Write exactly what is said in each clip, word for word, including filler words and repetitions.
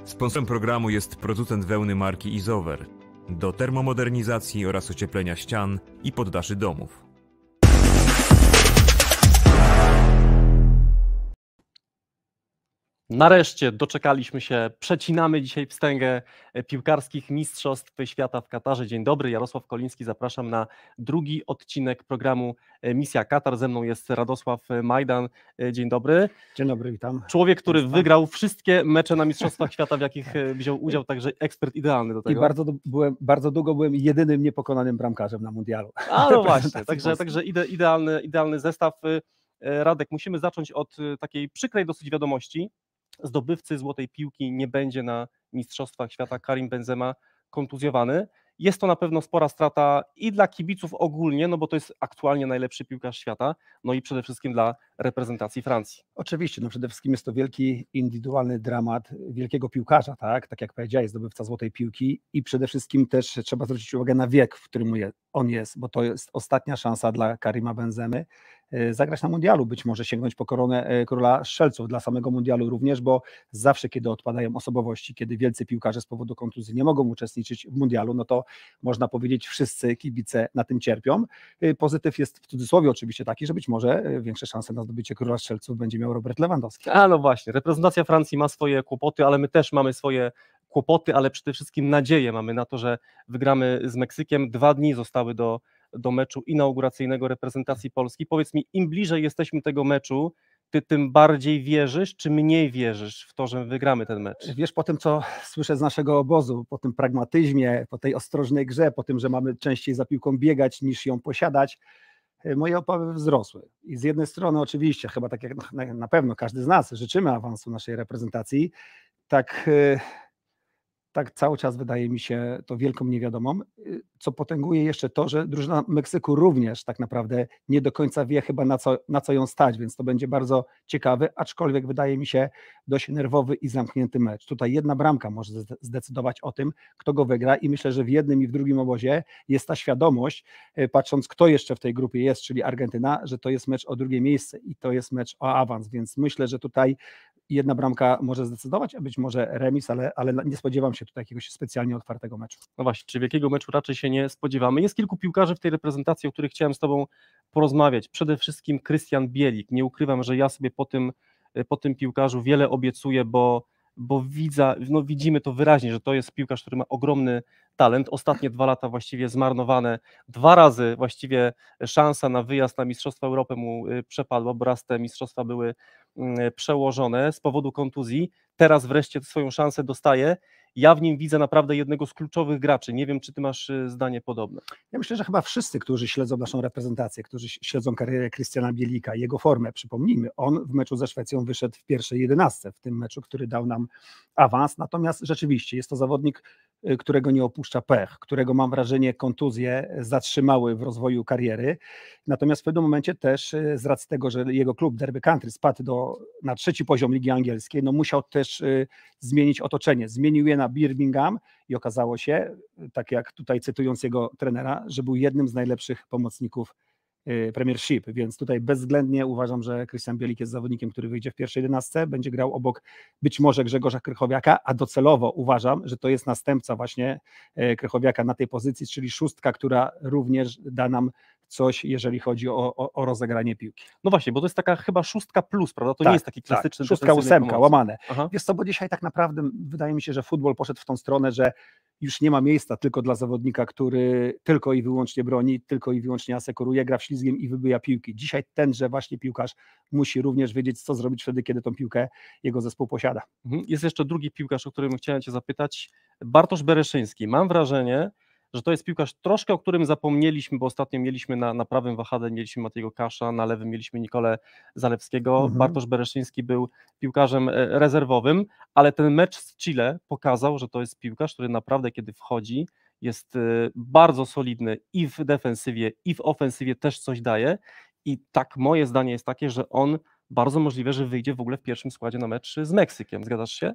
Sponsorem programu jest producent wełny marki Izover do termomodernizacji oraz ocieplenia ścian i poddaszy domów. Nareszcie doczekaliśmy się, przecinamy dzisiaj wstęgę piłkarskich mistrzostw świata w Katarze. Dzień dobry, Jarosław Koliński, zapraszam na drugi odcinek programu Misja Katar. Ze mną jest Radosław Majdan. Dzień dobry. Dzień dobry, witam. Człowiek, który Państwa. wygrał wszystkie mecze na mistrzostwach świata, w jakich wziął udział, także ekspert idealny do tego. I bardzo, byłem, bardzo długo byłem jedynym niepokonanym bramkarzem na mundialu. A no właśnie, także, także ide, idealny, idealny zestaw. Radek, musimy zacząć od takiej przykrej dosyć wiadomości. Zdobywcy złotej piłki nie będzie na mistrzostwach świata. Karim Benzema kontuzjowany. Jest to na pewno spora strata i dla kibiców ogólnie, no bo to jest aktualnie najlepszy piłkarz świata, no i przede wszystkim dla reprezentacji Francji. Oczywiście, no przede wszystkim jest to wielki indywidualny dramat wielkiego piłkarza, tak, tak jak powiedziałeś, zdobywca złotej piłki i przede wszystkim też trzeba zwrócić uwagę na wiek, w którym on jest, bo to jest ostatnia szansa dla Karima Benzemy zagrać na mundialu, być może sięgnąć po koronę króla strzelców dla samego mundialu również, bo zawsze kiedy odpadają osobowości, kiedy wielcy piłkarze z powodu kontuzji nie mogą uczestniczyć w mundialu, no to można powiedzieć wszyscy kibice na tym cierpią. Pozytyw jest w cudzysłowie oczywiście taki, że być może większe szanse na zdobycie króla strzelców będzie miał Robert Lewandowski. A no właśnie, reprezentacja Francji ma swoje kłopoty, ale my też mamy swoje kłopoty, ale przede wszystkim nadzieję mamy na to, że wygramy z Meksykiem. Dwa dni zostały do, do meczu inauguracyjnego reprezentacji Polski. Powiedz mi, im bliżej jesteśmy tego meczu, ty tym bardziej wierzysz, czy mniej wierzysz w to, że wygramy ten mecz? Wiesz, po tym, co słyszę z naszego obozu, po tym pragmatyzmie, po tej ostrożnej grze, po tym, że mamy częściej za piłką biegać niż ją posiadać, moje obawy wzrosły. I z jednej strony oczywiście, chyba tak jak na, na pewno każdy z nas życzymy awansu naszej reprezentacji, tak, tak cały czas wydaje mi się to wielką niewiadomą, co potęguje jeszcze to, że drużyna Meksyku również tak naprawdę nie do końca wie chyba na co, na co ją stać, więc to będzie bardzo ciekawy, aczkolwiek wydaje mi się dość nerwowy i zamknięty mecz. Tutaj jedna bramka może zdecydować o tym, kto go wygra i myślę, że w jednym i w drugim obozie jest ta świadomość, patrząc kto jeszcze w tej grupie jest, czyli Argentyna, że to jest mecz o drugie miejsce i to jest mecz o awans, więc myślę, że tutaj jedna bramka może zdecydować, a być może remis, ale, ale nie spodziewam się tutaj jakiegoś specjalnie otwartego meczu. No właśnie, czy wielkiego meczu raczej się nie spodziewamy. Jest kilku piłkarzy w tej reprezentacji, o których chciałem z Tobą porozmawiać. Przede wszystkim Krystian Bielik. Nie ukrywam, że ja sobie po tym, po tym piłkarzu wiele obiecuję, bo, bo widza, no widzimy to wyraźnie, że to jest piłkarz, który ma ogromny talent. Ostatnie dwa lata właściwie zmarnowane. Dwa razy właściwie szansa na wyjazd na Mistrzostwa Europy mu przepadła, bo raz te mistrzostwa były przełożone z powodu kontuzji. Teraz wreszcie swoją szansę dostaje. Ja w nim widzę naprawdę jednego z kluczowych graczy. Nie wiem, czy ty masz zdanie podobne. Ja myślę, że chyba wszyscy, którzy śledzą naszą reprezentację, którzy śledzą karierę Krystiana Bielika, jego formę, przypomnijmy, on w meczu ze Szwecją wyszedł w pierwszej jedenastce, w tym meczu, który dał nam awans, natomiast rzeczywiście jest to zawodnik, którego nie opuszcza pech, którego mam wrażenie kontuzje zatrzymały w rozwoju kariery, natomiast w pewnym momencie też z racji tego, że jego klub Derby County spadł do, na trzeci poziom Ligi Angielskiej, no musiał też y, zmienić otoczenie, zmienił je na Birmingham i okazało się, tak jak tutaj cytując jego trenera, że był jednym z najlepszych pomocników Premiership, więc tutaj bezwzględnie uważam, że Krystian Bielik jest zawodnikiem, który wyjdzie w pierwszej jedenastce, będzie grał obok być może Grzegorza Krychowiaka, a docelowo uważam, że to jest następca właśnie Krychowiaka na tej pozycji, czyli szóstka, która również da nam coś, jeżeli chodzi o, o, o rozegranie piłki. No właśnie, bo to jest taka chyba szóstka plus, prawda? To tak, nie jest taki klasyczny... Tak, szóstka, ósemka, pomocy. Łamane. Aha. Wiesz co, bo dzisiaj tak naprawdę wydaje mi się, że futbol poszedł w tą stronę, że już nie ma miejsca tylko dla zawodnika, który tylko i wyłącznie broni, tylko i wyłącznie asekuruje, gra ślizgiem i wybyja piłki. Dzisiaj tenże właśnie piłkarz musi również wiedzieć, co zrobić wtedy, kiedy tą piłkę jego zespół posiada. Jest jeszcze drugi piłkarz, o którym chciałem Cię zapytać, Bartosz Bereszyński. Mam wrażenie, że to jest piłkarz troszkę, o którym zapomnieliśmy, bo ostatnio mieliśmy na, na prawym wahadle, mieliśmy Matiego Kasza, na lewym mieliśmy Nikolę Zalewskiego. Mhm. Bartosz Bereszyński był piłkarzem rezerwowym, ale ten mecz z Chile pokazał, że to jest piłkarz, który naprawdę kiedy wchodzi, jest bardzo solidny i w defensywie, i w ofensywie też coś daje i tak moje zdanie jest takie, że on bardzo możliwe, że wyjdzie w ogóle w pierwszym składzie na mecz z Meksykiem. Zgadzasz się?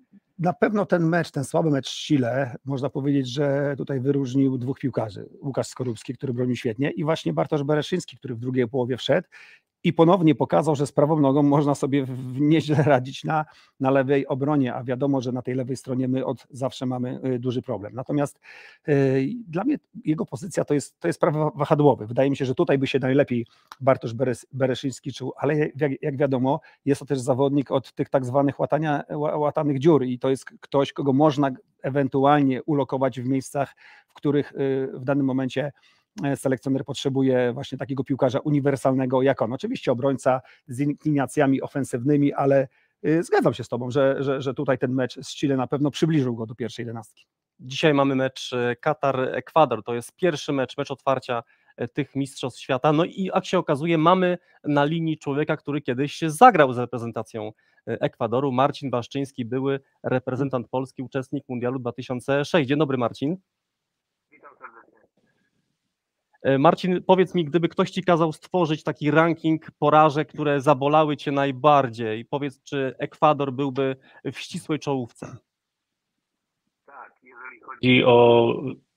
Na pewno ten mecz, ten słaby mecz z Chile, można powiedzieć, że tutaj wyróżnił dwóch piłkarzy. Łukasz Skorupski, który bronił świetnie i właśnie Bartosz Bereszyński, który w drugiej połowie wszedł i ponownie pokazał, że z prawą nogą można sobie w- nieźle radzić na, na lewej obronie, a wiadomo, że na tej lewej stronie my od zawsze mamy y, duży problem. Natomiast y, dla mnie jego pozycja to jest, to jest prawy wahadłowy. Wydaje mi się, że tutaj by się najlepiej Bartosz Beres, Bereszyński czuł, ale jak, jak wiadomo, jest to też zawodnik od tych tak zwanych łatania, ła- łatanych dziur i to jest ktoś, kogo można ewentualnie ulokować w miejscach, w których y, w danym momencie selekcjoner potrzebuje właśnie takiego piłkarza uniwersalnego jak on. Oczywiście obrońca z inklinacjami ofensywnymi, ale y, zgadzam się z tobą, że, że, że tutaj ten mecz z Chile na pewno przybliżył go do pierwszej jedenastki. Dzisiaj mamy mecz e, Katar-Ekwador, to jest pierwszy mecz, mecz otwarcia e, tych mistrzostw świata, no i jak się okazuje mamy na linii człowieka, który kiedyś się zagrał z reprezentacją e, Ekwadoru, Marcin Baszczyński, były reprezentant Polski, uczestnik Mundialu dwa tysiące szóstego. Dzień dobry, Marcin. E, Marcin, powiedz mi, gdyby ktoś ci kazał stworzyć taki ranking porażek, które zabolały cię najbardziej, powiedz, czy Ekwador byłby w ścisłej czołówce? Chodzi o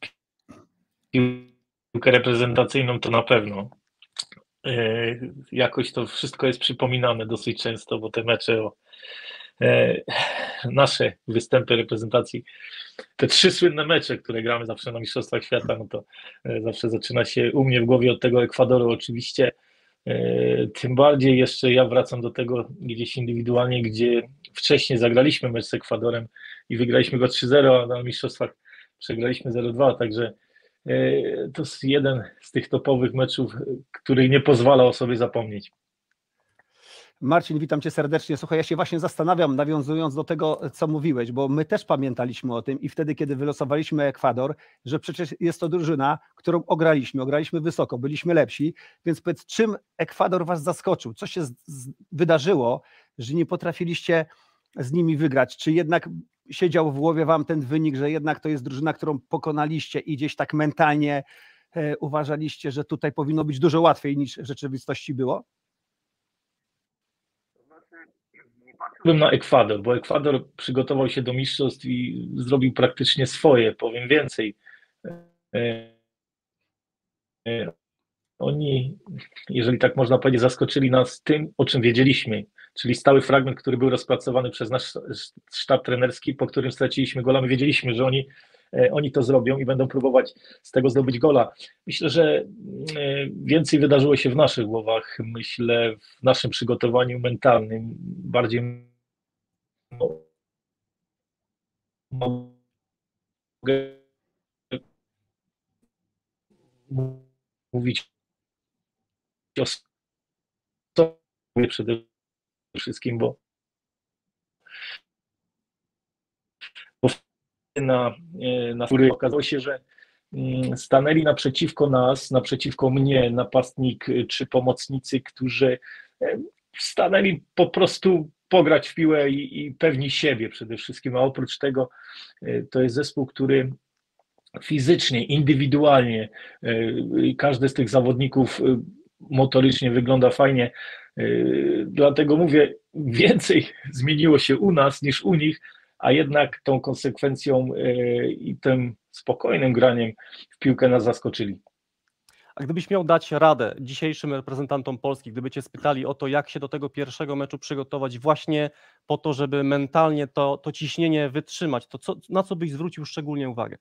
piłkę reprezentacyjną, to na pewno. E, Jakoś to wszystko jest przypominane dosyć często, bo te mecze, o, e, nasze występy reprezentacji, te trzy słynne mecze, które gramy zawsze na Mistrzostwach Świata, no to e, zawsze zaczyna się u mnie w głowie od tego Ekwadoru oczywiście. E, Tym bardziej jeszcze ja wracam do tego gdzieś indywidualnie, gdzie wcześniej zagraliśmy mecz z Ekwadorem i wygraliśmy go trzy zero, a na Mistrzostwach przegraliśmy zero dwa, także e, to jest jeden z tych topowych meczów, który nie pozwala o sobie zapomnieć. Marcin, witam cię serdecznie. Słuchaj, ja się właśnie zastanawiam, nawiązując do tego, co mówiłeś, bo my też pamiętaliśmy o tym i wtedy, kiedy wylosowaliśmy Ekwador, że przecież jest to drużyna, którą ograliśmy, ograliśmy wysoko, byliśmy lepsi, więc powiedz, czym Ekwador was zaskoczył? Co się z, z, wydarzyło, że nie potrafiliście z nimi wygrać? Czy jednak siedział w głowie wam ten wynik, że jednak to jest drużyna, którą pokonaliście i gdzieś tak mentalnie e, uważaliście, że tutaj powinno być dużo łatwiej niż w rzeczywistości było? Byłem na Ekwador, bo Ekwador przygotował się do mistrzostw i zrobił praktycznie swoje, powiem więcej. E, e, Oni, jeżeli tak można powiedzieć, zaskoczyli nas tym, o czym wiedzieliśmy, czyli stały fragment, który był rozpracowany przez nasz sztab trenerski, po którym straciliśmy gola. My wiedzieliśmy, że oni, oni to zrobią i będą próbować z tego zdobyć gola. Myślę, że więcej wydarzyło się w naszych głowach, myślę, w naszym przygotowaniu mentalnym, bardziej mogę mówić o sobie przede wszystkim, bo, bo na, na góry okazało się, że stanęli naprzeciwko nas, naprzeciwko mnie napastnik czy pomocnicy, którzy stanęli po prostu pograć w piłę i, i pewni siebie przede wszystkim, a oprócz tego to jest zespół, który fizycznie, indywidualnie, każdy z tych zawodników motorycznie wygląda fajnie, dlatego mówię, więcej zmieniło się u nas niż u nich, a jednak tą konsekwencją i tym spokojnym graniem w piłkę nas zaskoczyli. A gdybyś miał dać radę dzisiejszym reprezentantom Polski, gdyby cię spytali o to, jak się do tego pierwszego meczu przygotować właśnie po to, żeby mentalnie to, to ciśnienie wytrzymać, to co, na co byś zwrócił szczególnie uwagę?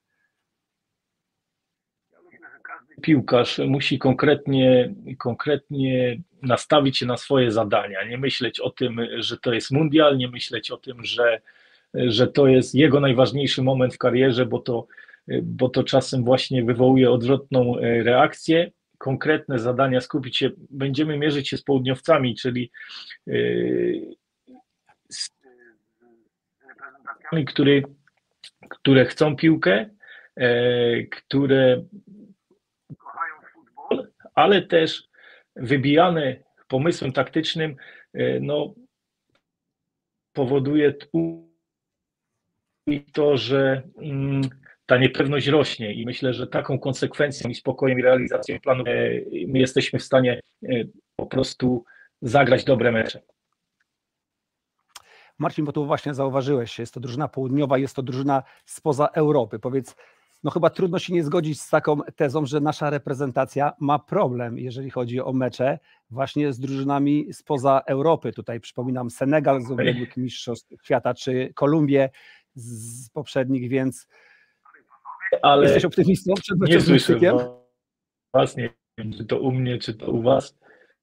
Piłkarz musi konkretnie, konkretnie nastawić się na swoje zadania, nie myśleć o tym, że to jest mundial, nie myśleć o tym, że, że to jest jego najważniejszy moment w karierze, bo to, bo to czasem właśnie wywołuje odwrotną reakcję. Konkretne zadania, skupić się, będziemy mierzyć się z południowcami, czyli z reprezentacjami, które, które chcą piłkę, które ale też wybijane pomysłem taktycznym, no, powoduje to, że ta niepewność rośnie i myślę, że taką konsekwencją i spokojem i realizacją planu my jesteśmy w stanie po prostu zagrać dobre mecze. Marcin, bo tu właśnie zauważyłeś, jest to drużyna południowa, jest to drużyna spoza Europy. Powiedz, no chyba trudno się nie zgodzić z taką tezą, że nasza reprezentacja ma problem, jeżeli chodzi o mecze właśnie z drużynami spoza Europy. Tutaj przypominam Senegal z ubiegłych mistrzostw świata, czy Kolumbię z poprzednich, więc Ale jesteś optymistą przed meczem nie z słyszę Meksykiem? was, nie wiem, czy to u mnie, czy to u was.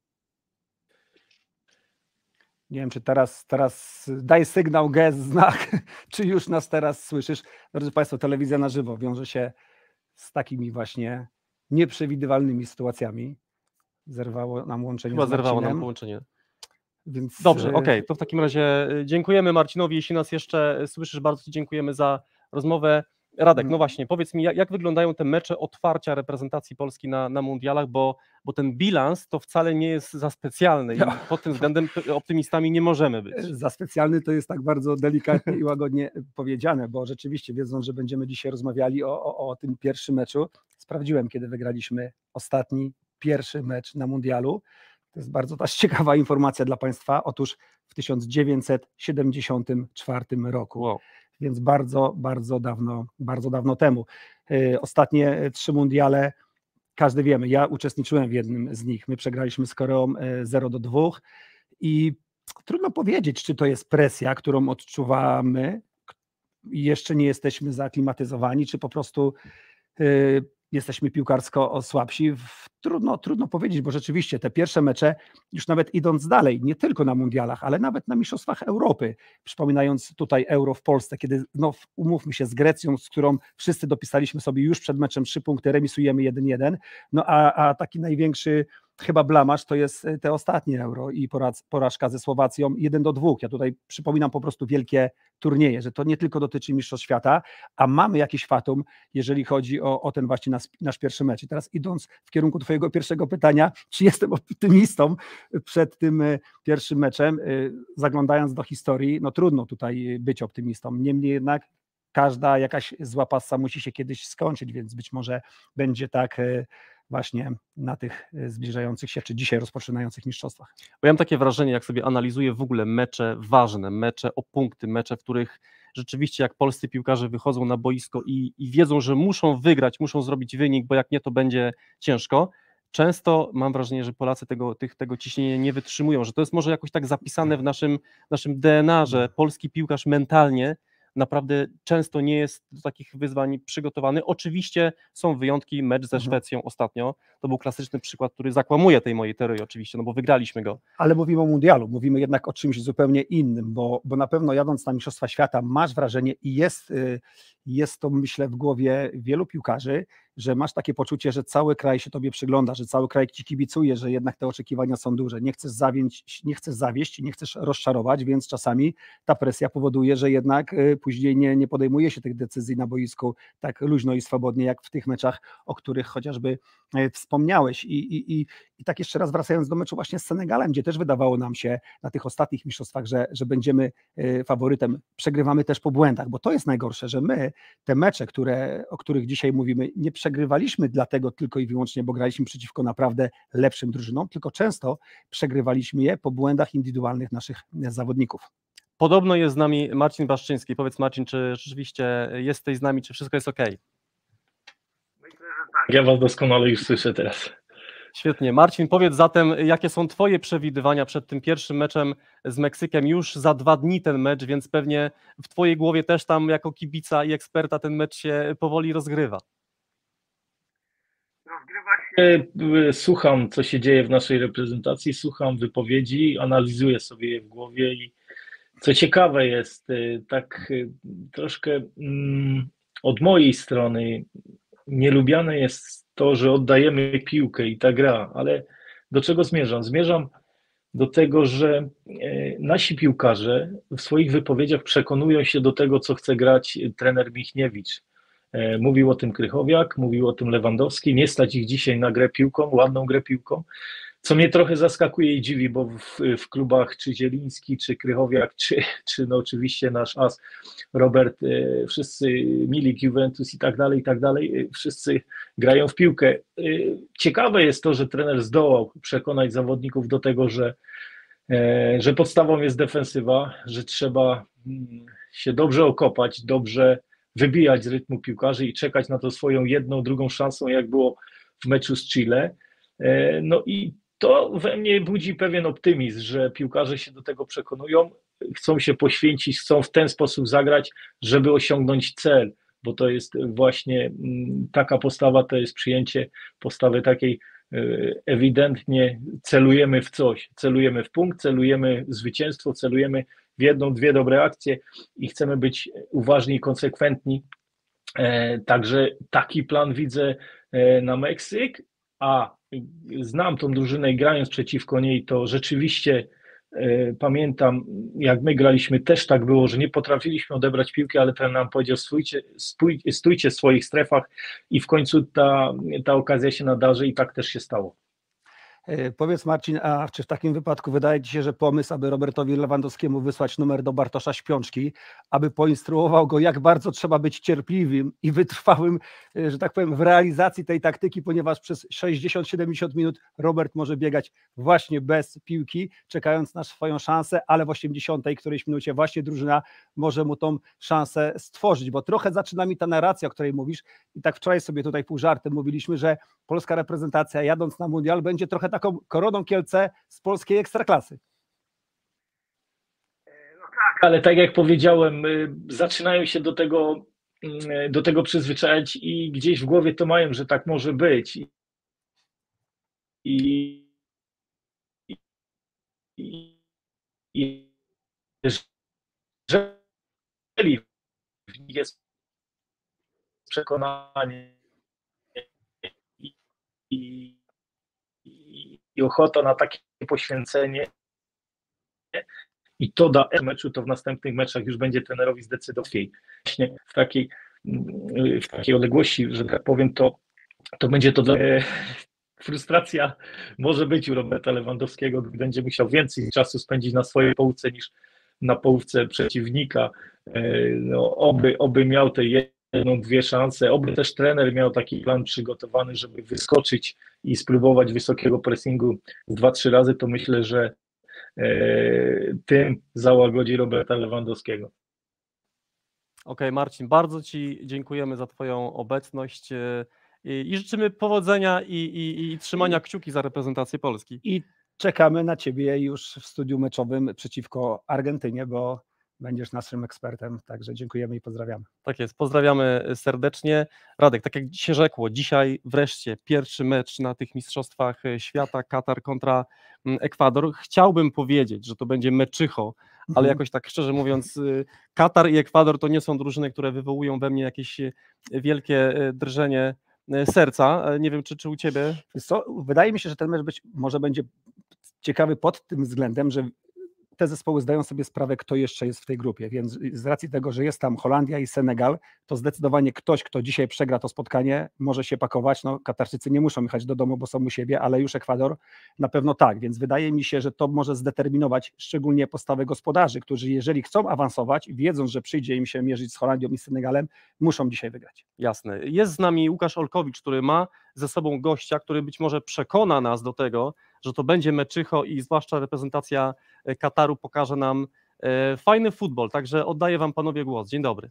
Nie wiem, czy teraz, teraz daj sygnał, gest, znak, czy już nas teraz słyszysz. Drodzy Państwo, telewizja na żywo wiąże się z takimi właśnie nieprzewidywalnymi sytuacjami. Zerwało nam łączenie Chyba z zerwało Marcinem, nam połączenie. Więc, Dobrze, e, okej, to w takim razie y, dziękujemy Marcinowi, jeśli nas jeszcze słyszysz, bardzo Ci dziękujemy za rozmowę. Radek, no właśnie, powiedz mi, jak, jak wyglądają te mecze otwarcia reprezentacji Polski na, na mundialach, bo, bo ten bilans to wcale nie jest za specjalny i No. pod tym względem optymistami nie możemy być. Za specjalny to jest tak bardzo delikatnie i łagodnie powiedziane, bo rzeczywiście wiedząc, że będziemy dzisiaj rozmawiali o, o, o tym pierwszym meczu, sprawdziłem, kiedy wygraliśmy ostatni, pierwszy mecz na mundialu. To jest bardzo też ciekawa informacja dla Państwa. Otóż w tysiąc dziewięćset siedemdziesiątym czwartym roku. Wow. Więc bardzo, bardzo dawno, bardzo dawno temu. Yy, Ostatnie trzy mundiale, każdy wiemy, ja uczestniczyłem w jednym z nich. My przegraliśmy z Koreą yy, zero do dwóch i trudno powiedzieć, czy to jest presja, którą odczuwamy i jeszcze nie jesteśmy zaaklimatyzowani, czy po prostu yy, jesteśmy piłkarsko słabsi. Trudno, trudno powiedzieć, bo rzeczywiście te pierwsze mecze, już nawet idąc dalej, nie tylko na mundialach, ale nawet na mistrzostwach Europy, przypominając tutaj Euro w Polsce, kiedy no, umówmy się z Grecją, z którą wszyscy dopisaliśmy sobie już przed meczem trzy punkty, remisujemy jeden jeden, no a, a taki największy chyba blamaż to jest te ostatnie Euro i poraz, porażka ze Słowacją jeden do dwóch. Ja tutaj przypominam po prostu wielkie turnieje, że to nie tylko dotyczy Mistrzostw Świata, a mamy jakiś fatum, jeżeli chodzi o, o ten właśnie nasz, nasz pierwszy mecz. I teraz idąc w kierunku Twojego pierwszego pytania, czy jestem optymistą przed tym pierwszym meczem, zaglądając do historii, no trudno tutaj być optymistą. Niemniej jednak każda jakaś zła passa musi się kiedyś skończyć, więc być może będzie tak właśnie na tych zbliżających się, czy dzisiaj rozpoczynających mistrzostwach. Bo ja mam takie wrażenie, jak sobie analizuję w ogóle mecze ważne, mecze o punkty, mecze, w których rzeczywiście jak polscy piłkarze wychodzą na boisko i, i wiedzą, że muszą wygrać, muszą zrobić wynik, bo jak nie, to będzie ciężko. Często mam wrażenie, że Polacy tego, tych, tego ciśnienia nie wytrzymują, że to jest może jakoś tak zapisane w naszym, naszym D N A, że polski piłkarz mentalnie naprawdę często nie jest do takich wyzwań przygotowany. Oczywiście są wyjątki, mecz ze Szwecją ostatnio, to był klasyczny przykład, który zakłamuje tej mojej teorii oczywiście, no bo wygraliśmy go. Ale mówimy o mundialu, mówimy jednak o czymś zupełnie innym, bo, bo na pewno jadąc na Mistrzostwa Świata masz wrażenie i jest, jest to myślę w głowie wielu piłkarzy, że masz takie poczucie, że cały kraj się tobie przygląda, że cały kraj ci kibicuje, że jednak te oczekiwania są duże. Nie chcesz zawieść, nie chcesz zawieść, nie chcesz rozczarować, więc czasami ta presja powoduje, że jednak później nie, nie podejmuje się tych decyzji na boisku tak luźno i swobodnie, jak w tych meczach, o których chociażby wspomniałeś. I, i, i, i tak jeszcze raz wracając do meczu właśnie z Senegalem, gdzie też wydawało nam się na tych ostatnich mistrzostwach, że, że będziemy faworytem, przegrywamy też po błędach, bo to jest najgorsze, że my te mecze, które, o których dzisiaj mówimy, nie przegrywaliśmy dlatego tylko i wyłącznie, bo graliśmy przeciwko naprawdę lepszym drużynom, tylko często przegrywaliśmy je po błędach indywidualnych naszych zawodników. Podobno jest z nami Marcin Baszczyński. Powiedz Marcin, czy rzeczywiście jesteś z nami, czy wszystko jest ok? Ja was doskonale już słyszę teraz. Świetnie. Marcin, powiedz zatem, jakie są Twoje przewidywania przed tym pierwszym meczem z Meksykiem? Już za dwa dni ten mecz, więc pewnie w Twojej głowie też tam jako kibica i eksperta ten mecz się powoli rozgrywa. Rozgrywa się, słucham, co się dzieje w naszej reprezentacji, słucham wypowiedzi, analizuję sobie je w głowie i co ciekawe jest, tak troszkę od mojej strony nielubiane jest to, że oddajemy piłkę i ta gra, ale do czego zmierzam? Zmierzam do tego, że nasi piłkarze w swoich wypowiedziach przekonują się do tego, co chce grać trener Michniewicz. Mówił o tym Krychowiak, mówił o tym Lewandowski, nie stać ich dzisiaj na grę piłką, ładną grę piłką, co mnie trochę zaskakuje i dziwi, bo w, w klubach czy Zieliński, czy Krychowiak, czy, czy no oczywiście nasz as Robert, wszyscy Milik, Juventus i tak dalej, i tak dalej, wszyscy grają w piłkę. Ciekawe jest to, że trener zdołał przekonać zawodników do tego, że, że podstawą jest defensywa, że trzeba się dobrze okopać, dobrze wybijać z rytmu piłkarzy i czekać na to swoją jedną, drugą szansą, jak było w meczu z Chile. No i to we mnie budzi pewien optymizm, że piłkarze się do tego przekonują, chcą się poświęcić, chcą w ten sposób zagrać, żeby osiągnąć cel, bo to jest właśnie taka postawa, to jest przyjęcie postawy takiej ewidentnie celujemy w coś, celujemy w punkt, celujemy w zwycięstwo, celujemy w jedną, dwie dobre akcje i chcemy być uważni i konsekwentni. Także taki plan widzę na Meksyk, a znam tą drużynę i grając przeciwko niej, to rzeczywiście pamiętam, jak my graliśmy, też tak było, że nie potrafiliśmy odebrać piłki, ale trener nam powiedział, stójcie, stój, stójcie w swoich strefach i w końcu ta, ta okazja się nadarzy i tak też się stało. Powiedz Marcin, a czy w takim wypadku wydaje Ci się, że pomysł, aby Robertowi Lewandowskiemu wysłać numer do Bartosza Śpiączki, aby poinstruował go, jak bardzo trzeba być cierpliwym i wytrwałym, że tak powiem, w realizacji tej taktyki, ponieważ przez sześćdziesiąt do siedemdziesięciu minut Robert może biegać właśnie bez piłki, czekając na swoją szansę, ale w osiemdziesiątej którejś minucie właśnie drużyna może mu tą szansę stworzyć, bo trochę zaczyna mi ta narracja, o której mówisz, i tak wczoraj sobie tutaj pół żartem mówiliśmy, że polska reprezentacja jadąc na mundial będzie trochę taką Koroną Kielce z polskiej ekstraklasy. No tak, ale tak jak powiedziałem, zaczynają się do tego, do tego przyzwyczajać i gdzieś w głowie to mają, że tak może być. I, i, i, i jeżeli w nich jest przekonanie i, i i ochota na takie poświęcenie i to da meczu, to w następnych meczach już będzie trenerowi zdecydować. Właśnie w takiej, w takiej odległości, że tak powiem, to, to będzie to dla... Frustracja może być u Roberta Lewandowskiego, gdy będzie musiał więcej czasu spędzić na swojej połówce niż na połówce przeciwnika. No, oby, oby miał te jedną, dwie szanse, oby też trener miał taki plan przygotowany, żeby wyskoczyć i spróbować wysokiego pressingu dwa, trzy razy, to myślę, że e, tym załagodzi Roberta Lewandowskiego. Okej, okay, Marcin, bardzo Ci dziękujemy za Twoją obecność i, i życzymy powodzenia i, i, i trzymania kciuki za reprezentację Polski. I czekamy na Ciebie już w studiu meczowym przeciwko Argentynie, bo będziesz naszym ekspertem, także dziękujemy i pozdrawiamy. Tak jest, pozdrawiamy serdecznie. Radek, tak jak się rzekło, dzisiaj wreszcie pierwszy mecz na tych Mistrzostwach Świata, Katar kontra Ekwador. Chciałbym powiedzieć, że to będzie meczycho, ale mhm. jakoś tak szczerze mówiąc, Katar i Ekwador to nie są drużyny, które wywołują we mnie jakieś wielkie drżenie serca. Nie wiem, czy, czy u Ciebie? Co, wydaje mi się, że ten mecz być, może będzie ciekawy pod tym względem, że te zespoły zdają sobie sprawę, kto jeszcze jest w tej grupie, więc z racji tego, że jest tam Holandia i Senegal, to zdecydowanie ktoś, kto dzisiaj przegra to spotkanie, może się pakować. No, Katarczycy nie muszą jechać do domu, bo są u siebie, ale już Ekwador na pewno tak, więc wydaje mi się, że to może zdeterminować szczególnie postawę gospodarzy, którzy jeżeli chcą awansować, wiedząc, że przyjdzie im się mierzyć z Holandią i Senegalem, muszą dzisiaj wygrać. Jasne. Jest z nami Łukasz Olkowicz, który ma ze sobą gościa, który być może przekona nas do tego, że to będzie meczycho i zwłaszcza reprezentacja Kataru pokaże nam e, fajny futbol, także oddaję Wam panowie głos. Dzień dobry.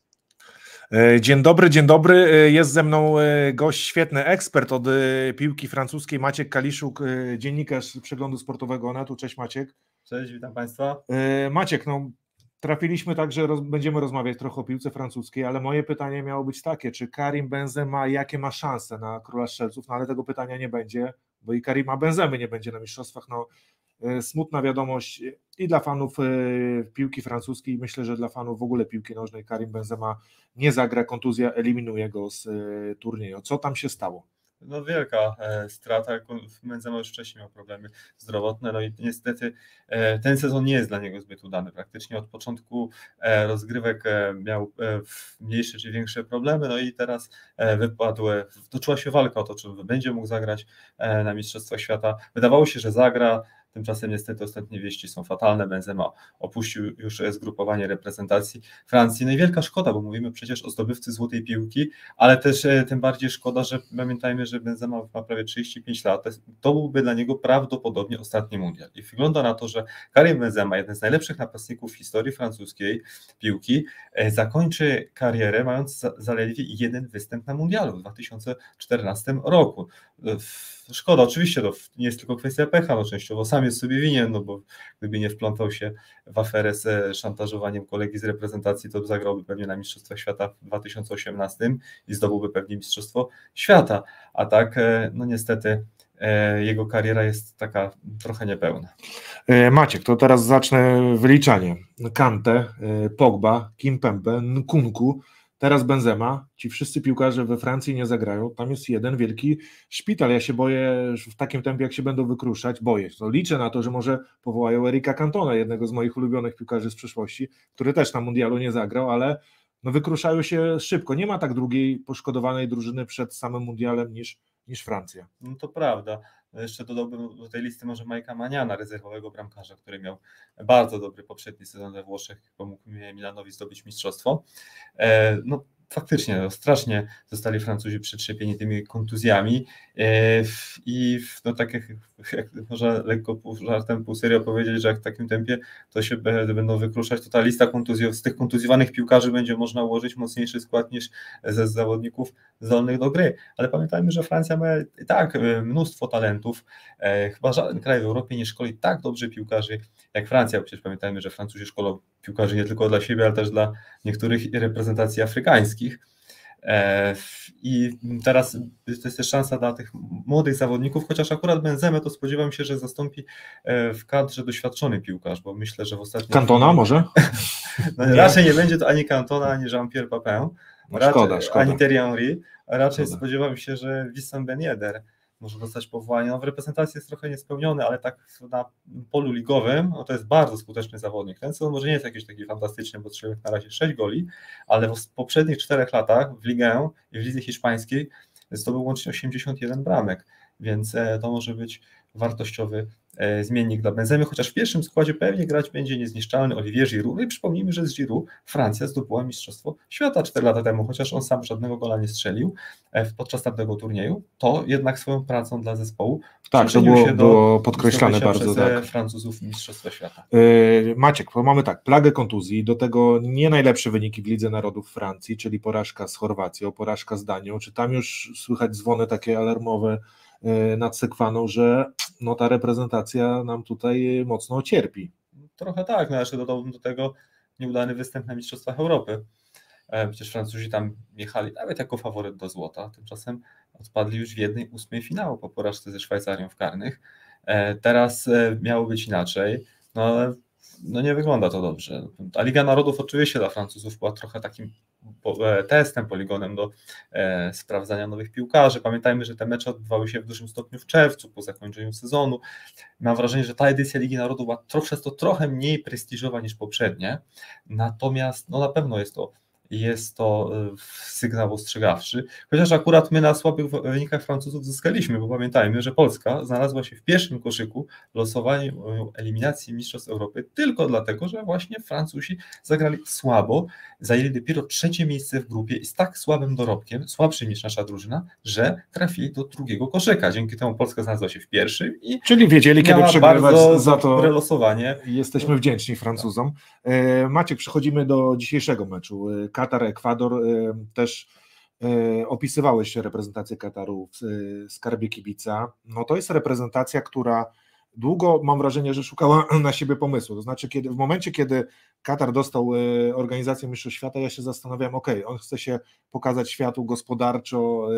Dzień dobry, dzień dobry. Jest ze mną gość, świetny ekspert od piłki francuskiej, Maciek Kaliszuk, dziennikarz Przeglądu Sportowego Onetu. Cześć Maciek. Cześć, witam Państwa. Maciek, no trafiliśmy tak, że roz, będziemy rozmawiać trochę o piłce francuskiej, ale moje pytanie miało być takie, czy Karim Benzema, jakie ma szanse na Króla Strzelców, no ale tego pytania nie będzie, bo i Karima Benzemy nie będzie na mistrzostwach. No smutna wiadomość i dla fanów piłki francuskiej, myślę, że dla fanów w ogóle piłki nożnej. Karim Benzema nie zagra, kontuzja eliminuje go z turnieju. Co tam się stało? No wielka e, strata, Benzema już wcześniej miał problemy zdrowotne, no i niestety e, ten sezon nie jest dla niego zbyt udany. Praktycznie od początku e, rozgrywek e, miał e, mniejsze czy większe problemy, no i teraz e, wypadł, e, toczyła się walka o to, czy będzie mógł zagrać e, na Mistrzostwach Świata. Wydawało się, że zagra, Tymczasem niestety ostatnie wieści są fatalne. Benzema opuścił już zgrupowanie reprezentacji Francji. No i wielka szkoda, bo mówimy przecież o zdobywcy złotej piłki, ale też tym bardziej szkoda, że pamiętajmy, że Benzema ma prawie trzydzieści pięć lat. To byłby dla niego prawdopodobnie ostatni mundial. I wygląda na to, że Karim Benzema, jeden z najlepszych napastników w historii francuskiej piłki, zakończy karierę mając zaledwie jeden występ na mundialu w dwa tysiące czternastym roku. Szkoda, oczywiście to nie jest tylko kwestia pecha, no częściowo sam jest sobie winien, no bo gdyby nie wplątał się w aferę z szantażowaniem kolegi z reprezentacji, to zagrałby pewnie na Mistrzostwach Świata w dwa tysiące osiemnastym i zdobyłby pewnie Mistrzostwo Świata, a tak no niestety jego kariera jest taka trochę niepełna. Maciek, to teraz zacznę wyliczanie. Kante, Pogba, Kimpembe, Nkunku, teraz Benzema, ci wszyscy piłkarze we Francji nie zagrają, tam jest jeden wielki szpital. Ja się boję, że w takim tempie jak się będą wykruszać, boję się. No, liczę na to, że może powołają Erika Cantona, jednego z moich ulubionych piłkarzy z przeszłości, który też na mundialu nie zagrał, ale no, wykruszają się szybko. Nie ma tak drugiej poszkodowanej drużyny przed samym mundialem niż, niż Francja. No to prawda. Jeszcze dodałbym do tej listy może Majka Maniana, rezerwowego bramkarza, który miał bardzo dobry poprzedni sezon we Włoszech, pomógł Milanowi zdobyć mistrzostwo. No faktycznie, no, strasznie zostali Francuzi przetrzepieni tymi kontuzjami i no tak jak, jak można lekko pół żartem, pół serio powiedzieć, że jak w takim tempie to się będą wykruszać, to ta lista kontuzji, z tych kontuzjowanych piłkarzy będzie można ułożyć mocniejszy skład niż ze zawodników zdolnych do gry, ale pamiętajmy, że Francja ma i tak mnóstwo talentów, chyba żaden kraj w Europie nie szkoli tak dobrze piłkarzy jak Francja, przecież pamiętajmy, że Francuzi szkolą piłkarzy nie tylko dla siebie, ale też dla niektórych reprezentacji afrykańskich. I teraz to jest też szansa dla tych młodych zawodników, chociaż akurat Benzemę to spodziewam się, że zastąpi w kadrze doświadczony piłkarz, bo myślę, że w ostatnim... Cantona chwili... może? No, nie. Raczej nie będzie to ani Cantona, ani Jean-Pierre Papin, no, szkoda, szkoda. ani Thierry Henry, a raczej szkoda. Spodziewam się, że Wissam Ben Yedder może dostać powołanie. No w reprezentacji jest trochę niespełniony, ale tak na polu ligowym no to jest bardzo skuteczny zawodnik. Ten sezon może nie jest jakiś taki fantastyczny, bo strzelił na razie sześć goli, ale w poprzednich czterech latach w Ligę i w lidze hiszpańskiej zdobył łącznie osiemdziesiąt jeden bramek, więc to może być wartościowy zmiennik dla Benzemy, chociaż w pierwszym składzie pewnie grać będzie niezniszczalny Olivier Giroud. No i przypomnijmy, że z Giroud Francja zdobyła Mistrzostwo Świata cztery lata temu, chociaż on sam żadnego gola nie strzelił podczas tamtego turnieju, to jednak swoją pracą dla zespołu tak, to było, się do było podkreślane bardzo przez tak. Francuzów Mistrzostwa Świata. Yy, Maciek, bo mamy tak, plagę kontuzji, do tego nie najlepsze wyniki w Lidze Narodów Francji, czyli porażka z Chorwacją, porażka z Danią. Czy tam już słychać dzwony takie alarmowe nad Sekwaną, że no, ta reprezentacja nam tutaj mocno cierpi? Trochę tak, no jeszcze dodałbym do tego nieudany występ na Mistrzostwach Europy. Przecież Francuzi tam jechali nawet jako faworyt do złota, tymczasem odpadli już w jednej ósmej finału po porażce ze Szwajcarią w karnych. Teraz miało być inaczej, no ale no nie wygląda to dobrze. A Liga Narodów oczywiście dla Francuzów była trochę takim testem, poligonem do e, sprawdzania nowych piłkarzy. Pamiętajmy, że te mecze odbywały się w dużym stopniu w czerwcu, po zakończeniu sezonu. Mam wrażenie, że ta edycja Ligi Narodów była tro, przez to trochę mniej prestiżowa niż poprzednie, natomiast no na pewno jest to jest to sygnał ostrzegawczy, chociaż akurat my na słabych wynikach Francuzów zyskaliśmy, bo pamiętajmy, że Polska znalazła się w pierwszym koszyku w losowaniu eliminacji Mistrzostw Europy tylko dlatego, że właśnie Francuzi zagrali słabo, zajęli dopiero trzecie miejsce w grupie i z tak słabym dorobkiem, słabszym niż nasza drużyna, że trafili do drugiego koszyka. Dzięki temu Polska znalazła się w pierwszym i czyli wiedzieli, kiedy przegrywać za to losowanie. Jesteśmy wdzięczni Francuzom. Maciek, przechodzimy do dzisiejszego meczu. Katar, Ekwador, też opisywałeś reprezentację Kataru w skarbie kibica. No to jest reprezentacja, która długo, mam wrażenie, że szukała na siebie pomysłu. To znaczy, kiedy w momencie, kiedy Katar dostał organizację Mistrzostw Świata, ja się zastanawiałem, ok, on chce się pokazać światu gospodarczo,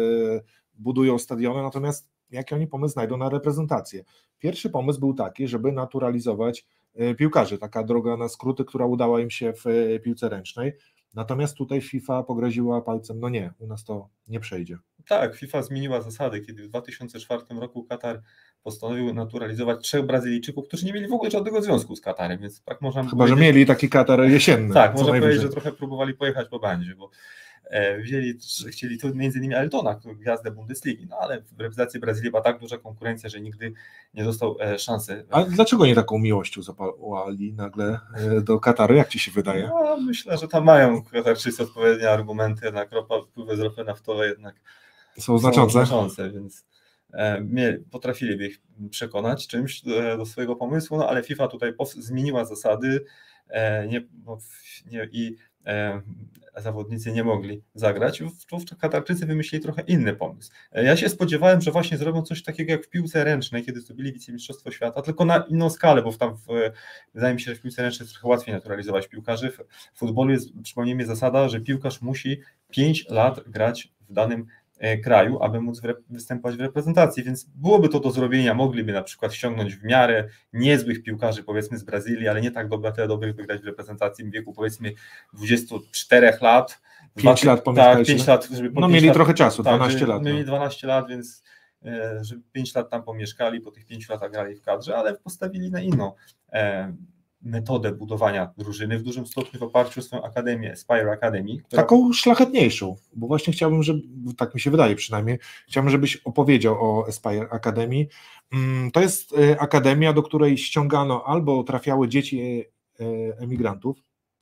budują stadiony, natomiast jaki oni pomysł znajdą na reprezentację? Pierwszy pomysł był taki, żeby naturalizować piłkarzy, taka droga na skróty, która udała im się w piłce ręcznej. Natomiast tutaj FIFA pogroziła palcem, no nie, u nas to nie przejdzie. Tak, FIFA zmieniła zasady, kiedy w dwa tysiące czwartym roku Katar postanowił naturalizować trzech Brazylijczyków, którzy nie mieli w ogóle żadnego związku z Katarem, więc tak można Chyba, że mieli taki Katar jesienny. Tak, można powiedzieć, że trochę próbowali pojechać po bandzie, bo wzięli, chcieli tu między innymi Ailtona, gwiazdę Bundesligi, no ale w reprezentacji Brazylii była tak duża konkurencja, że nigdy nie dostał szansy. A dlaczego nie taką miłością zapałali nagle do Kataru, jak ci się wydaje? No, myślę, że tam mają Katarczycy odpowiednie argumenty, jednak ropa, wpływy z ropy naftowej jednak są znaczące, są znaczące, więc potrafiliby ich przekonać czymś do, do swojego pomysłu, no ale FIFA tutaj zmieniła zasady nie, nie, i e, zawodnicy nie mogli zagrać. Wówczas Katarczycy wymyślili trochę inny pomysł. Ja się spodziewałem, że właśnie zrobią coś takiego jak w piłce ręcznej, kiedy zdobyli wicemistrzostwo świata, tylko na inną skalę, bo tam w, wydaje mi się, że w piłce ręcznej jest trochę łatwiej naturalizować piłkarzy. W futbolu jest, przypomnijmy, zasada, że piłkarz musi pięć lat grać w danym kraju, aby móc występować w reprezentacji, więc byłoby to do zrobienia, mogliby na przykład ściągnąć w miarę niezłych piłkarzy, powiedzmy z Brazylii, ale nie tak dobra, tyle dobrych, by grać w reprezentacji w wieku powiedzmy dwudziestu czterech lat. pięć lat pomieszkali. Tak, pięć lat, żeby po no pięć mieli lat, trochę czasu, tak, dwanaście lat. Mieli no. dwanaście lat, więc żeby pięć lat tam pomieszkali, po tych pięciu latach grali w kadrze, ale postawili na inną e, metodę budowania drużyny, w dużym stopniu w oparciu o swoją akademię, Spire Academy. Która... Taką szlachetniejszą, bo właśnie chciałbym, żeby, tak mi się wydaje przynajmniej, chciałbym, żebyś opowiedział o Aspire Academy. To jest akademia, do której ściągano albo trafiały dzieci emigrantów,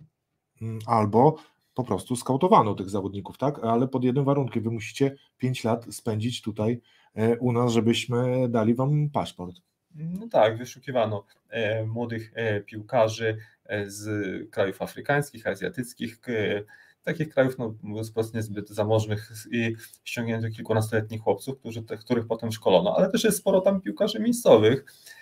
albo po prostu skautowano tych zawodników, tak? Ale pod jednym warunkiem, wy musicie pięć lat spędzić tutaj u nas, żebyśmy dali wam paszport. No tak, wyszukiwano e, młodych e, piłkarzy e, z krajów afrykańskich, azjatyckich, e, takich krajów no, wprost niezbyt zamożnych i ściągnięto kilkunastoletnich chłopców, którzy, te, których potem szkolono, ale też jest sporo tam piłkarzy miejscowych.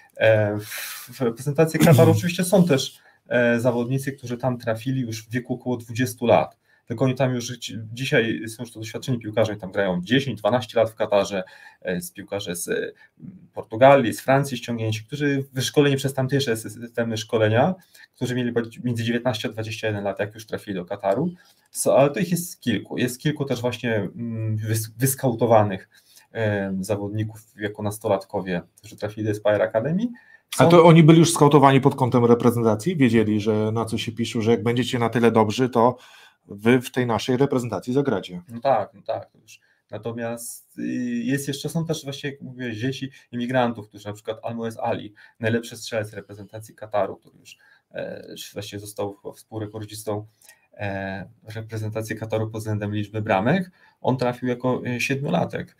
E, w, w reprezentacji Kataru oczywiście są też e, zawodnicy, którzy tam trafili już w wieku około dwudziestu lat. Tylko oni tam już dzisiaj są już to doświadczeni piłkarze, oni tam grają dziesięć dwanaście lat w Katarze, z piłkarze z Portugalii, z Francji ściągnięci, którzy wyszkoleni przez tamtejsze systemy szkolenia, którzy mieli między dziewiętnaście a dwadzieścia jeden lat, jak już trafili do Kataru, ale to ich jest kilku. Jest kilku też właśnie wyskautowanych zawodników jako nastolatkowie, którzy trafili do Aspire Academy. Są... A to oni byli już skautowani pod kątem reprezentacji? Wiedzieli, że na co się piszą, że jak będziecie na tyle dobrzy, to wy w tej naszej reprezentacji zagracie. No tak, no tak. To już. Natomiast jest jeszcze, są też właśnie, jak mówię, dzieci imigrantów, którzy na przykład Almoez Ali, najlepszy strzelec reprezentacji Kataru, który już e, właściwie został współrekordzistą e, reprezentacji Kataru pod względem liczby bramek, on trafił jako siedmiolatek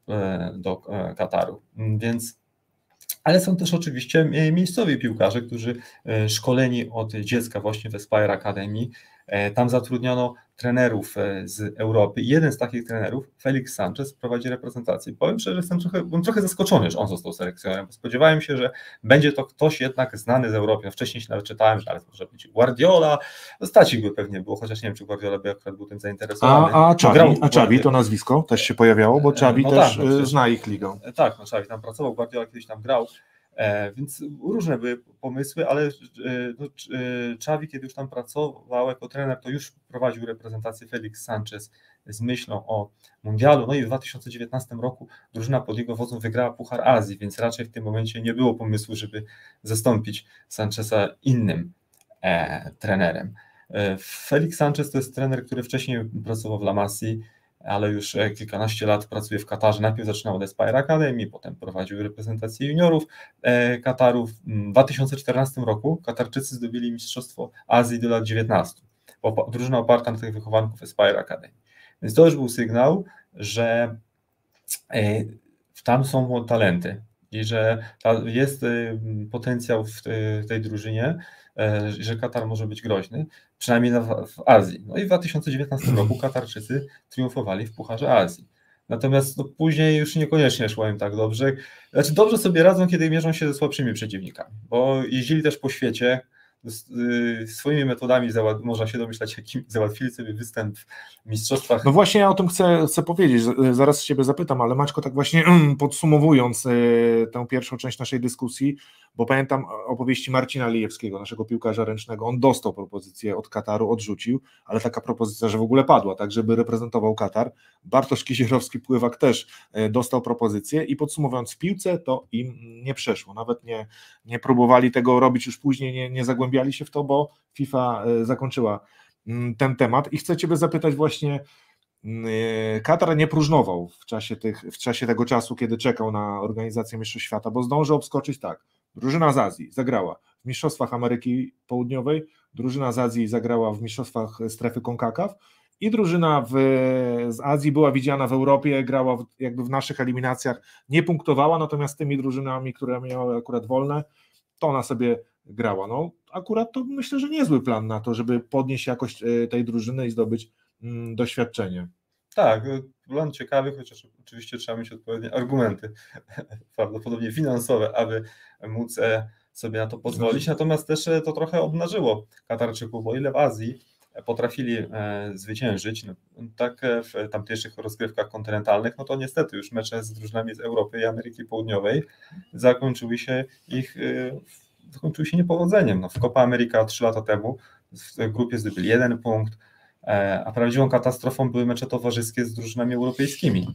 e, do e, Kataru, więc ale są też oczywiście miejscowi piłkarze, którzy szkoleni od dziecka właśnie w Aspire Academy. Tam zatrudniono trenerów z Europy i jeden z takich trenerów, Felix Sanchez, prowadzi reprezentację. Powiem szczerze, jestem trochę, byłem trochę zaskoczony, że on został selekcjonerem, bo spodziewałem się, że będzie to ktoś jednak znany z Europy. No wcześniej się nawet czytałem, że ale to może być Guardiola, no stacik by pewnie było, chociaż nie wiem, czy Guardiola by akurat był tym zainteresowany. A, a Xavi, a Xavi to nazwisko też się pojawiało, bo Xavi no też tak, no, zna ich ligę. Tak, no Xavi tam pracował, Guardiola kiedyś tam grał, E, więc różne były pomysły, ale e, no, e, Xavi, kiedy już tam pracował jako trener, to już prowadził reprezentację Felix Sanchez z myślą o mundialu, no i w dwa tysiące dziewiętnastym roku drużyna pod jego wodzą wygrała Puchar Azji, więc raczej w tym momencie nie było pomysłu, żeby zastąpić Sancheza innym e, trenerem. E, Felix Sanchez to jest trener, który wcześniej pracował w La Masia, ale już kilkanaście lat pracuje w Katarze. Najpierw zaczynał od Aspire Academy, potem prowadził reprezentację juniorów Kataru. W dwa tysiące czternastym roku Katarczycy zdobyli Mistrzostwo Azji do lat dziewiętnastu. Drużyna oparta na tych wychowanków Aspire Academy. Więc to już był sygnał, że tam są talenty i że jest potencjał w tej drużynie, że Katar może być groźny, przynajmniej w Azji. No i w dwa tysiące dziewiętnastym roku Katarczycy triumfowali w Pucharze Azji. Natomiast no, później już niekoniecznie szło im tak dobrze. Znaczy dobrze sobie radzą, kiedy mierzą się ze słabszymi przeciwnikami, bo jeździli też po świecie, swoimi metodami załat- można się domyślać, jakim załatwili sobie występ w mistrzostwach. No właśnie ja o tym chcę, chcę powiedzieć, zaraz Ciebie zapytam, ale Maćko, tak właśnie podsumowując tę pierwszą część naszej dyskusji, bo pamiętam opowieści Marcina Lijewskiego, naszego piłkarza ręcznego, on dostał propozycję od Kataru, odrzucił, ale taka propozycja, że w ogóle padła, tak żeby reprezentował Katar. Bartosz Kizierowski, pływak, też dostał propozycję i podsumowując w piłce, to im nie przeszło, nawet nie, nie próbowali tego robić już później, nie, nie zagłębiali się w to, bo FIFA zakończyła ten temat i chcę Ciebie zapytać właśnie, Katar nie próżnował w czasie, tych, w czasie tego czasu, kiedy czekał na organizację Mistrzostw Świata, bo zdążył obskoczyć tak. Drużyna z Azji zagrała w Mistrzostwach Ameryki Południowej, drużyna z Azji zagrała w Mistrzostwach strefy CONCACAF i drużyna w, z Azji była widziana w Europie, grała w, jakby w naszych eliminacjach, nie punktowała, natomiast tymi drużynami, które miały akurat wolne, to ona sobie grała. No, akurat to myślę, że niezły plan na to, żeby podnieść jakość tej drużyny i zdobyć mm, doświadczenie. Tak, plan ciekawy, chociaż oczywiście trzeba mieć odpowiednie argumenty, prawdopodobnie finansowe, aby móc sobie na to pozwolić, natomiast też to trochę obnażyło Katarczyków, bo o ile w Azji potrafili zwyciężyć, no, tak w tamtejszych rozgrywkach kontynentalnych, no to niestety już mecze z drużynami z Europy i Ameryki Południowej zakończyły się ich zakończyły się niepowodzeniem. No, w Copa America trzy lata temu w grupie zdobyli jeden punkt, a prawdziwą katastrofą były mecze towarzyskie z drużynami europejskimi.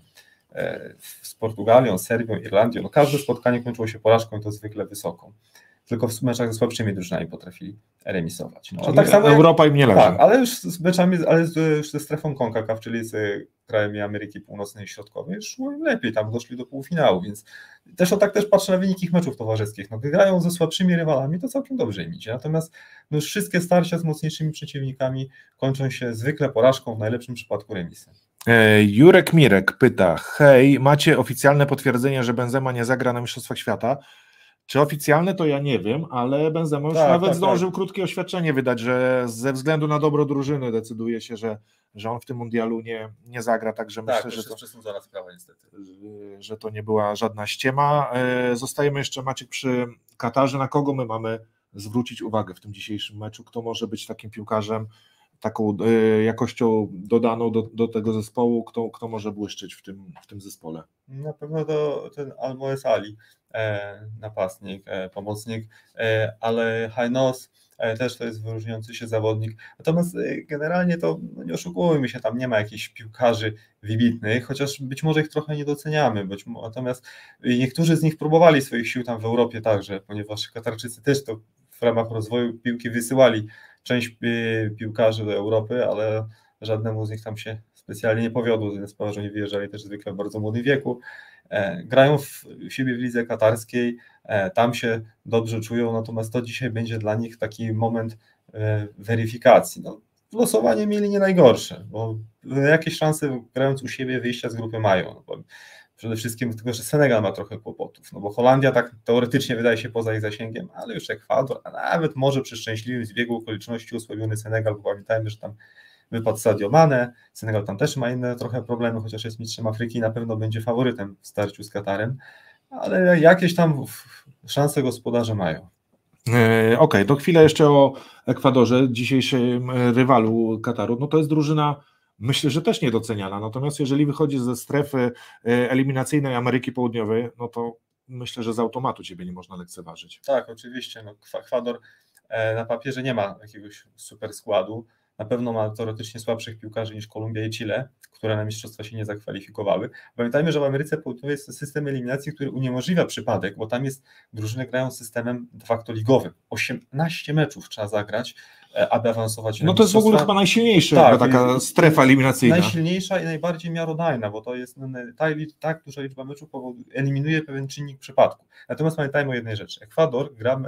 Z Portugalią, Serbią, Irlandią. No, każde spotkanie kończyło się porażką i to zwykle wysoką. Tylko w meczach ze słabszymi drużynami potrafili remisować. No, tak samo Europa im nie leży. Tak, ale już z meczami, ale już ze strefą CONCACAF, czyli z krajami Ameryki Północnej i Środkowej, szło im lepiej, tam doszli do półfinału, więc też o tak też patrzę na wyniki ich meczów towarzyskich. No, gdy grają ze słabszymi rywalami, to całkiem dobrze im idzie. Natomiast no, już wszystkie starcia z mocniejszymi przeciwnikami kończą się zwykle porażką, w najlepszym przypadku remisem. Jurek Mirek pyta: hej, macie oficjalne potwierdzenie, że Benzema nie zagra na Mistrzostwach Świata? Czy oficjalne, to ja nie wiem, ale Benzema już tak, nawet tak, zdążył tak. krótkie oświadczenie wydać, że ze względu na dobro drużyny decyduje się, że, że on w tym mundialu nie, nie zagra, także tak, myślę, to że, to, sprawa, niestety. że to nie była żadna ściema. Zostajemy jeszcze, Maciek, przy Katarze. Na kogo my mamy zwrócić uwagę w tym dzisiejszym meczu? Kto może być takim piłkarzem, taką jakością dodaną do, do tego zespołu, kto, kto może błyszczeć w tym, w tym zespole? Na pewno to ten Almoez Ali, e, napastnik, e, pomocnik, e, ale Hajnos e, też to jest wyróżniający się zawodnik. Natomiast e, generalnie to, no nie oszukujmy się, tam nie ma jakichś piłkarzy wybitnych, chociaż być może ich trochę nie doceniamy, być, natomiast niektórzy z nich próbowali swoich sił tam w Europie także, ponieważ Katarczycy też to w ramach rozwoju piłki wysyłali część piłkarzy do Europy, ale żadnemu z nich tam się specjalnie nie powiodło, ze sprawy, że oni wyjeżdżali też zwykle w bardzo młodym wieku. E, grają w siebie w lidze katarskiej, e, tam się dobrze czują, natomiast to dzisiaj będzie dla nich taki moment e, weryfikacji. No, losowanie mieli nie najgorsze, bo jakieś szanse grając u siebie wyjścia z grupy mają. No, bo przede wszystkim tylko, że Senegal ma trochę kłopotów, no bo Holandia tak teoretycznie wydaje się poza ich zasięgiem, ale już Ekwador, a nawet może przy szczęśliwym zbiegu okoliczności osłabiony Senegal, bo pamiętajmy, że tam wypadł Sadio Mane, Senegal tam też ma inne trochę problemy, chociaż jest mistrzem Afryki i na pewno będzie faworytem w starciu z Katarem, ale jakieś tam szanse gospodarze mają. Okej, okay, to chwilę jeszcze o Ekwadorze, dzisiejszym rywalu Kataru. No to jest drużyna, myślę, że też niedoceniana, natomiast jeżeli wychodzi ze strefy eliminacyjnej Ameryki Południowej, no to myślę, że z automatu ciebie nie można lekceważyć. Tak, oczywiście, no, Ekwador na papierze nie ma jakiegoś super składu, na pewno ma teoretycznie słabszych piłkarzy niż Kolumbia i Chile, które na mistrzostwa się nie zakwalifikowały. Pamiętajmy, że w Ameryce Południowej jest system eliminacji, który uniemożliwia przypadek, bo tam jest, drużyny grają systemem de facto ligowym. osiemnaście meczów trzeba zagrać, aby awansować. No to jest w ogóle chyba najsilniejsza tak, taka strefa eliminacyjna. Najsilniejsza i najbardziej miarodajna, bo to jest tak, tak duża liczba meczów eliminuje pewien czynnik przypadku. Natomiast pamiętajmy o jednej rzeczy. Ekwador gra,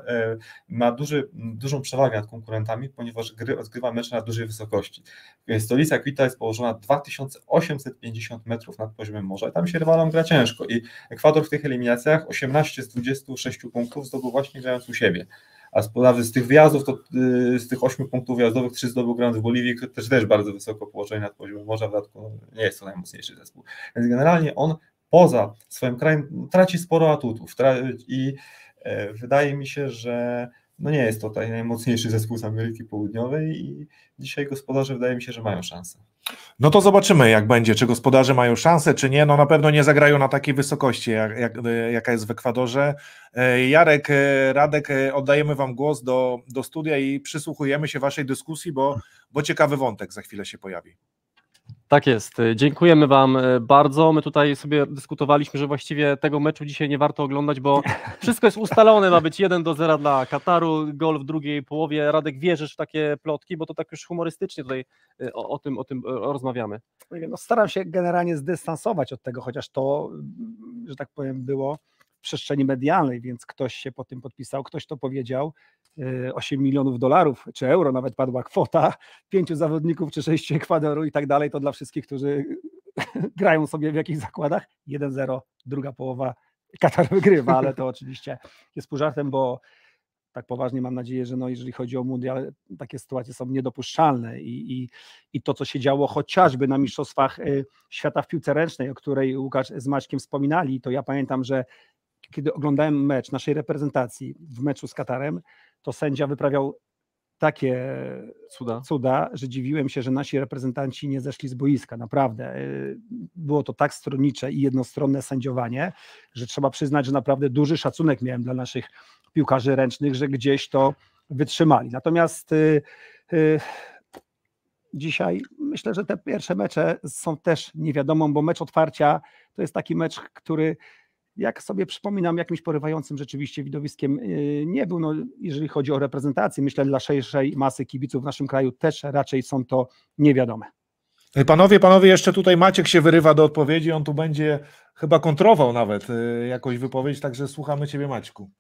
ma duży, dużą przewagę nad konkurentami, ponieważ gry, rozgrywa mecze na dużej wysokości. Stolica Quito jest położona dwa tysiące osiemset pięćdziesiąt metrów nad poziomem morza i tam się rywalom gra ciężko. I Ekwador w tych eliminacjach osiemnaście z dwudziestu sześciu punktów zdobył właśnie grając u siebie. A z, z tych wyjazdów, to z tych ośmiu punktów wyjazdowych trzy zdobył grając w Boliwii, który też też bardzo wysoko położony nad poziomem morza, w dodatku nie jest to najmocniejszy zespół. Więc generalnie on poza swoim krajem traci sporo atutów i e, wydaje mi się, że no nie jest to tutaj najmocniejszy zespół z Ameryki Południowej i dzisiaj gospodarze wydaje mi się, że mają szansę. No to zobaczymy, jak będzie, czy gospodarze mają szansę, czy nie. No na pewno nie zagrają na takiej wysokości, jak, jak, jaka jest w Ekwadorze. Jarek, Radek, oddajemy wam głos do, do studia i przysłuchujemy się waszej dyskusji, bo, bo ciekawy wątek za chwilę się pojawi. Tak jest. Dziękujemy Wam bardzo. My tutaj sobie dyskutowaliśmy, że właściwie tego meczu dzisiaj nie warto oglądać, bo wszystko jest ustalone, ma być jeden do zera dla Kataru, gol w drugiej połowie. Radek, wierzysz w takie plotki, bo to tak już humorystycznie tutaj o, o tym, o tym rozmawiamy. No, staram się generalnie zdystansować od tego, chociaż to, że tak powiem, było w przestrzeni medialnej, więc ktoś się po tym podpisał, ktoś to powiedział. osiem milionów dolarów, czy euro nawet padła kwota, pięciu zawodników, czy sześciu Ekwadoru i tak dalej, to dla wszystkich, którzy grają sobie w jakichś zakładach, jeden zero, druga połowa, Katar wygrywa, ale to oczywiście jest pół żartem, bo tak poważnie mam nadzieję, że no, jeżeli chodzi o mundial, takie sytuacje są niedopuszczalne i, i, i to, co się działo chociażby na Mistrzostwach Świata w piłce ręcznej, o której Łukasz z Maćkiem wspominali, to ja pamiętam, że kiedy oglądałem mecz naszej reprezentacji w meczu z Katarem, to sędzia wyprawiał takie cuda. cuda, że dziwiłem się, że nasi reprezentanci nie zeszli z boiska. Naprawdę. Było to tak stronnicze i jednostronne sędziowanie, że trzeba przyznać, że naprawdę duży szacunek miałem dla naszych piłkarzy ręcznych, że gdzieś to wytrzymali. Natomiast y, y, dzisiaj myślę, że te pierwsze mecze są też niewiadomą, bo mecz otwarcia to jest taki mecz, który jak sobie przypominam, jakimś porywającym rzeczywiście widowiskiem nie był, no, jeżeli chodzi o reprezentację. Myślę, dla szerszej masy kibiców w naszym kraju też raczej są to niewiadome. Panowie, panowie, jeszcze tutaj Maciek się wyrywa do odpowiedzi, on tu będzie chyba kontrował nawet jakąś wypowiedź, także słuchamy Ciebie, Maćku.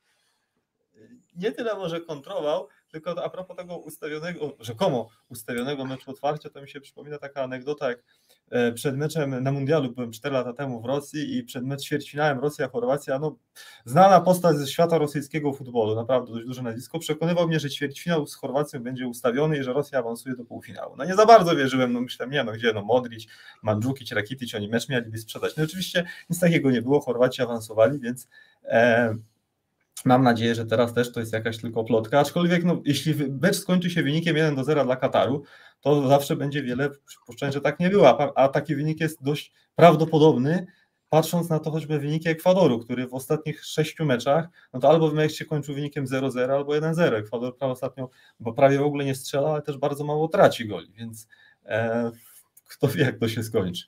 Nie tyle może kontrował, tylko a propos tego ustawionego, rzekomo ustawionego meczu otwarcia, to mi się przypomina taka anegdota, jak przed meczem na mundialu byłem cztery lata temu w Rosji i przed mecz ćwierćfinałem Rosja-Chorwacja, no znana postać ze świata rosyjskiego futbolu, naprawdę dość duże nazwisko, przekonywał mnie, że ćwierćfinał z Chorwacją będzie ustawiony i że Rosja awansuje do półfinału. No nie za bardzo wierzyłem, no myślałem, nie no gdzie, no Modrić, Mandzukic, Rakitic, oni mecz mieliby sprzedać. No oczywiście nic takiego nie było, Chorwaci awansowali, więc e, mam nadzieję, że teraz też to jest jakaś tylko plotka, aczkolwiek no, jeśli mecz skończy się wynikiem jeden do zera dla Kataru, to zawsze będzie wiele przypuszczeń, że tak nie było, a, a taki wynik jest dość prawdopodobny, patrząc na to choćby wyniki Ekwadoru, który w ostatnich sześciu meczach, no to albo mecz się kończył wynikiem zero zero, albo jeden zero. Ekwador prawie ostatnio, bo prawie w ogóle nie strzela, ale też bardzo mało traci goli, więc e, kto wie, jak to się skończy.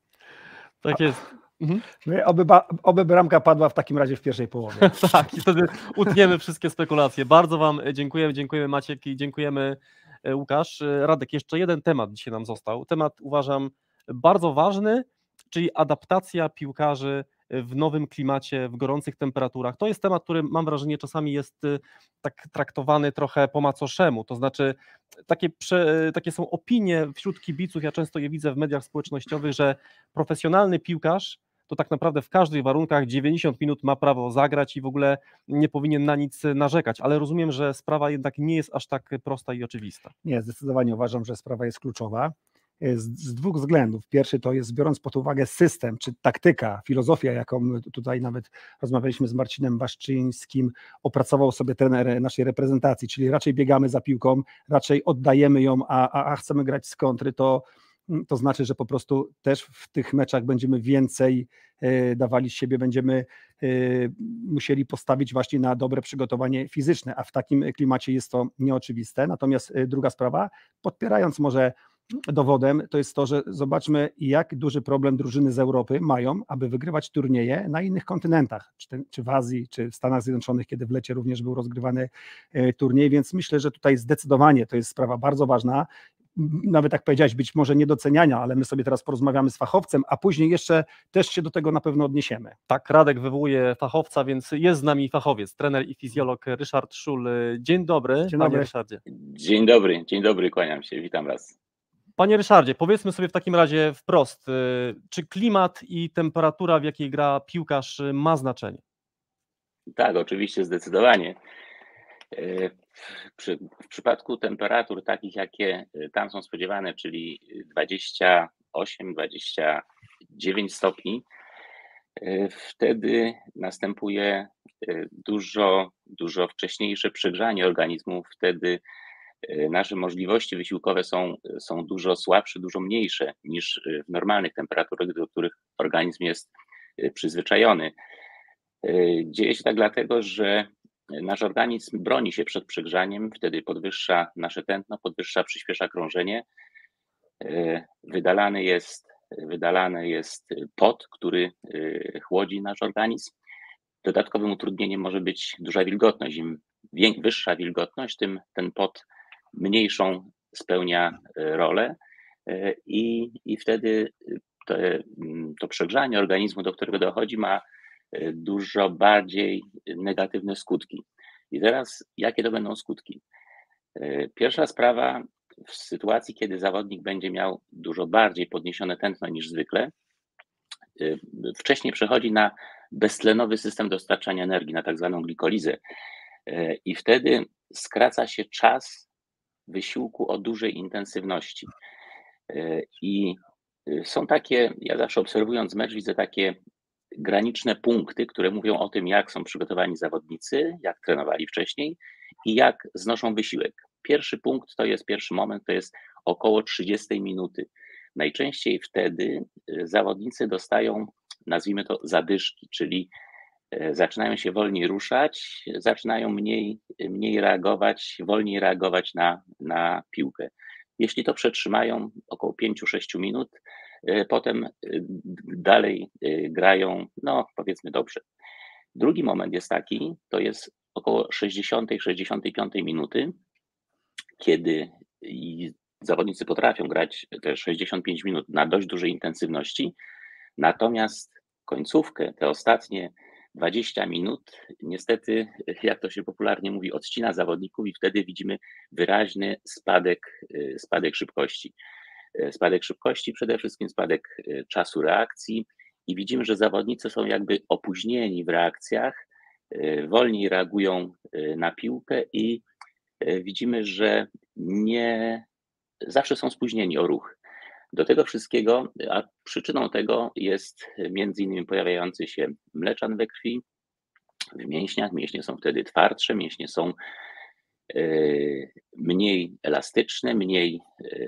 Tak jest. Mhm. Oby, ba, oby bramka padła w takim razie w pierwszej połowie. Tak, i wtedy utniemy wszystkie spekulacje. Bardzo Wam dziękujemy, dziękujemy Maciek i dziękujemy Łukasz. Radek, jeszcze jeden temat dzisiaj nam został. Temat uważam bardzo ważny, czyli adaptacja piłkarzy w nowym klimacie, w gorących temperaturach. To jest temat, który mam wrażenie czasami jest tak traktowany trochę po macoszemu, to znaczy takie, prze, takie są opinie wśród kibiców, ja często je widzę w mediach społecznościowych, że profesjonalny piłkarz to tak naprawdę w każdych warunkach dziewięćdziesiąt minut ma prawo zagrać i w ogóle nie powinien na nic narzekać, ale rozumiem, że sprawa jednak nie jest aż tak prosta i oczywista. Nie, zdecydowanie uważam, że sprawa jest kluczowa z, z dwóch względów. Pierwszy to jest, biorąc pod uwagę system, czy taktyka, filozofia, jaką tutaj nawet rozmawialiśmy z Marcinem Baszczyńskim, opracował sobie trener naszej reprezentacji, czyli raczej biegamy za piłką, raczej oddajemy ją, a, a, a chcemy grać z kontry, to to znaczy, że po prostu też w tych meczach będziemy więcej y, dawali z siebie, będziemy y, musieli postawić właśnie na dobre przygotowanie fizyczne, a w takim klimacie jest to nieoczywiste. Natomiast y, druga sprawa, podpierając może dowodem, to jest to, że zobaczmy, jak duży problem drużyny z Europy mają, aby wygrywać turnieje na innych kontynentach, czy, ten, czy w Azji, czy w Stanach Zjednoczonych, kiedy w lecie również był rozgrywany y, turniej, więc myślę, że tutaj zdecydowanie to jest sprawa bardzo ważna. Nawet jak powiedziałeś, być może niedoceniania, ale my sobie teraz porozmawiamy z fachowcem, a później jeszcze też się do tego na pewno odniesiemy. Tak, Radek wywołuje fachowca, więc jest z nami fachowiec, trener i fizjolog Ryszard Szul. Dzień dobry, dzień panie dobry. Ryszardzie. Dzień dobry, dzień dobry, kłaniam się, witam was. Panie Ryszardzie, powiedzmy sobie w takim razie wprost, czy klimat i temperatura, w jakiej gra piłkarz, ma znaczenie? Tak, oczywiście, zdecydowanie. Przy, w przypadku temperatur takich, jakie tam są spodziewane, czyli dwadzieścia osiem dwadzieścia dziewięć stopni, wtedy następuje dużo, dużo wcześniejsze przegrzanie organizmu, wtedy nasze możliwości wysiłkowe są, są dużo słabsze, dużo mniejsze niż w normalnych temperaturach, do których organizm jest przyzwyczajony. Dzieje się tak dlatego, że nasz organizm broni się przed przegrzaniem, wtedy podwyższa nasze tętno, podwyższa, przyspiesza krążenie Wydalany jest, wydalany jest pot, który chłodzi nasz organizm. Dodatkowym utrudnieniem może być duża wilgotność. Im wyższa wilgotność, tym ten pot mniejszą spełnia rolę i, i wtedy to, to przegrzanie organizmu, do którego dochodzi, ma dużo bardziej negatywne skutki. I teraz jakie to będą skutki? Pierwsza sprawa, w sytuacji, kiedy zawodnik będzie miał dużo bardziej podniesione tętno niż zwykle, wcześniej przechodzi na beztlenowy system dostarczania energii, na tak zwaną glikolizę. I wtedy skraca się czas wysiłku o dużej intensywności. I są takie, ja zawsze obserwując mecz, widzę takie graniczne punkty, które mówią o tym, jak są przygotowani zawodnicy, jak trenowali wcześniej i jak znoszą wysiłek. Pierwszy punkt to jest, pierwszy moment to jest około trzydziestej minuty. Najczęściej wtedy zawodnicy dostają, nazwijmy to, zadyszki, czyli zaczynają się wolniej ruszać, zaczynają mniej, mniej reagować, wolniej reagować na, na piłkę. Jeśli to przetrzymają około pięć do sześciu minut, potem dalej grają, no powiedzmy dobrze. Drugi moment jest taki, to jest około sześćdziesiątej do sześćdziesiątej piątej minuty, kiedy zawodnicy potrafią grać te sześćdziesiąt pięć minut na dość dużej intensywności, natomiast końcówkę, te ostatnie dwadzieścia minut, niestety, jak to się popularnie mówi, odcina zawodników i wtedy widzimy wyraźny spadek, spadek szybkości. Spadek szybkości, przede wszystkim spadek czasu reakcji i widzimy, że zawodnicy są jakby opóźnieni w reakcjach, wolniej reagują na piłkę i widzimy, że nie zawsze są spóźnieni o ruch. Do tego wszystkiego, a przyczyną tego jest między innymi pojawiający się mleczan we krwi, w mięśniach. Mięśnie są wtedy twardsze, mięśnie są mniej elastyczne, mniej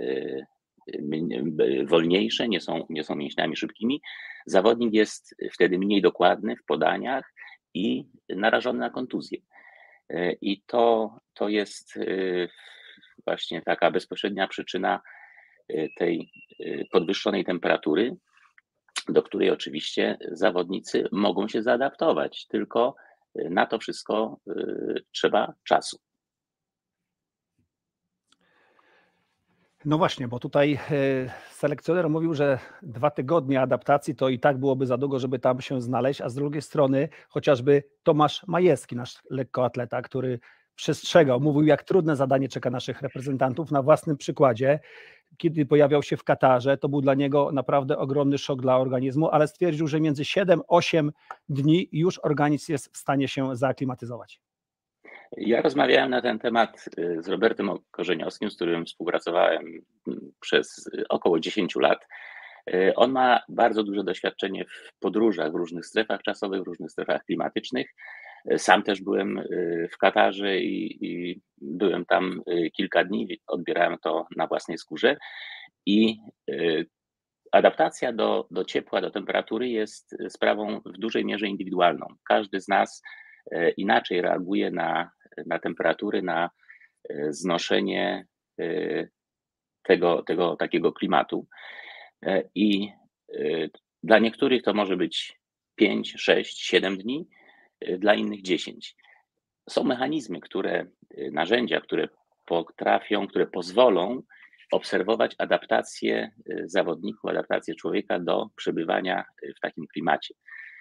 wolniejsze, nie są, nie są mięśniami szybkimi. Zawodnik jest wtedy mniej dokładny w podaniach i narażony na kontuzję. I to, to jest właśnie taka bezpośrednia przyczyna tej podwyższonej temperatury, do której oczywiście zawodnicy mogą się zaadaptować, tylko na to wszystko trzeba czasu. No właśnie, bo tutaj selekcjoner mówił, że dwa tygodnie adaptacji to i tak byłoby za długo, żeby tam się znaleźć, a z drugiej strony chociażby Tomasz Majewski, nasz lekkoatleta, który przestrzegał, mówił, jak trudne zadanie czeka naszych reprezentantów na własnym przykładzie. Kiedy pojawiał się w Katarze, to był dla niego naprawdę ogromny szok dla organizmu, ale stwierdził, że między siedem a osiem dni już organizm jest w stanie się zaaklimatyzować. Ja rozmawiałem na ten temat z Robertem Korzeniowskim, z którym współpracowałem przez około dziesięć lat. On ma bardzo duże doświadczenie w podróżach w różnych strefach czasowych, w różnych strefach klimatycznych. Sam też byłem w Katarze i, i byłem tam kilka dni, odbierałem to na własnej skórze i adaptacja do, do ciepła, do temperatury jest sprawą w dużej mierze indywidualną. Każdy z nas inaczej reaguje na, na temperatury, na znoszenie tego, tego takiego klimatu i dla niektórych to może być pięć, sześć, siedem dni, dla innych dziesięć. Są mechanizmy, które, narzędzia, które potrafią, które pozwolą obserwować adaptację zawodników, adaptację człowieka do przebywania w takim klimacie.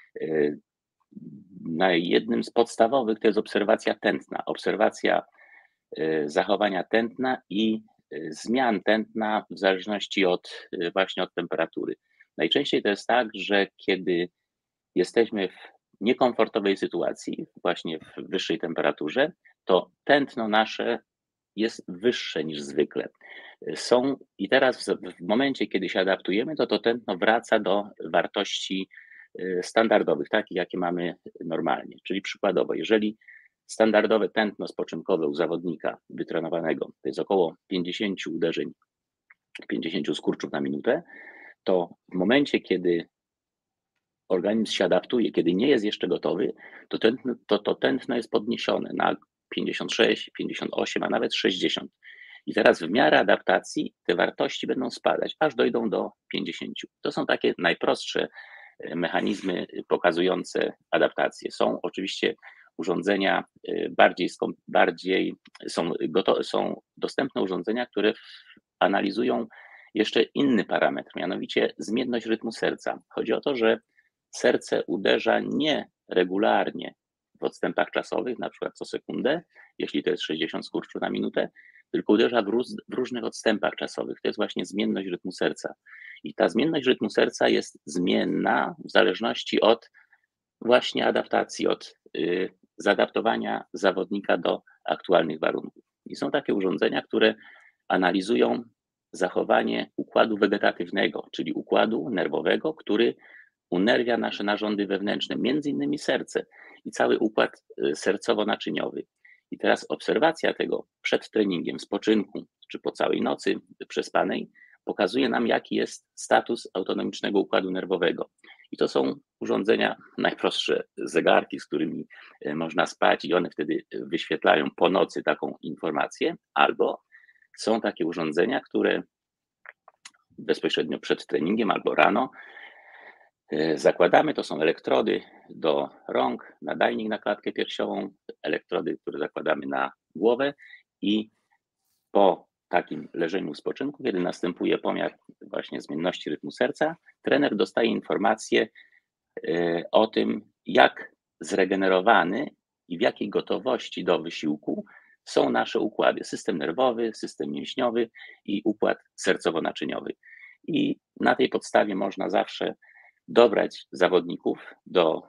Na jednym z podstawowych to jest obserwacja tętna, obserwacja zachowania tętna i zmian tętna w zależności od właśnie od temperatury. Najczęściej to jest tak, że kiedy jesteśmy w niekomfortowej sytuacji, właśnie w wyższej temperaturze, to tętno nasze jest wyższe niż zwykle. Są i teraz w momencie, kiedy się adaptujemy, to to tętno wraca do wartości standardowych, takich jakie mamy normalnie. Czyli przykładowo, jeżeli standardowe tętno spoczynkowe u zawodnika wytrenowanego to jest około pięćdziesiąt uderzeń, pięćdziesiąt skurczów na minutę, to w momencie, kiedy organizm się adaptuje, kiedy nie jest jeszcze gotowy, to tętno, to, to tętno jest podniesione na pięćdziesiąt sześć, pięćdziesiąt osiem, a nawet sześćdziesiąt. I teraz w miarę adaptacji te wartości będą spadać, aż dojdą do pięćdziesięciu. To są takie najprostsze mechanizmy pokazujące adaptację. Są oczywiście urządzenia bardziej, bardziej są, gotowe, są dostępne urządzenia, które analizują jeszcze inny parametr, mianowicie zmienność rytmu serca. Chodzi o to, że serce uderza nie regularnie w odstępach czasowych, na przykład co sekundę, jeśli to jest sześćdziesiąt skurczu na minutę, tylko uderza w, róz, w różnych odstępach czasowych. To jest właśnie zmienność rytmu serca. I ta zmienność rytmu serca jest zmienna w zależności od właśnie adaptacji, od y, zaadaptowania zawodnika do aktualnych warunków. I są takie urządzenia, które analizują zachowanie układu wegetatywnego, czyli układu nerwowego, który unerwia nasze narządy wewnętrzne, między innymi serce i cały układ sercowo-naczyniowy. I teraz obserwacja tego przed treningiem, spoczynku, czy po całej nocy przespanej pokazuje nam, jaki jest status autonomicznego układu nerwowego. I to są urządzenia, najprostsze zegarki, z którymi można spać i one wtedy wyświetlają po nocy taką informację, albo są takie urządzenia, które bezpośrednio przed treningiem albo rano zakładamy, to są elektrody do rąk, nadajnik na klatkę piersiową, elektrody, które zakładamy na głowę i po takim leżeniu w spoczynku, kiedy następuje pomiar właśnie zmienności rytmu serca, trener dostaje informację o tym, jak zregenerowany i w jakiej gotowości do wysiłku są nasze układy, system nerwowy, system mięśniowy i układ sercowo-naczyniowy. I na tej podstawie można zawsze dobrać zawodników do,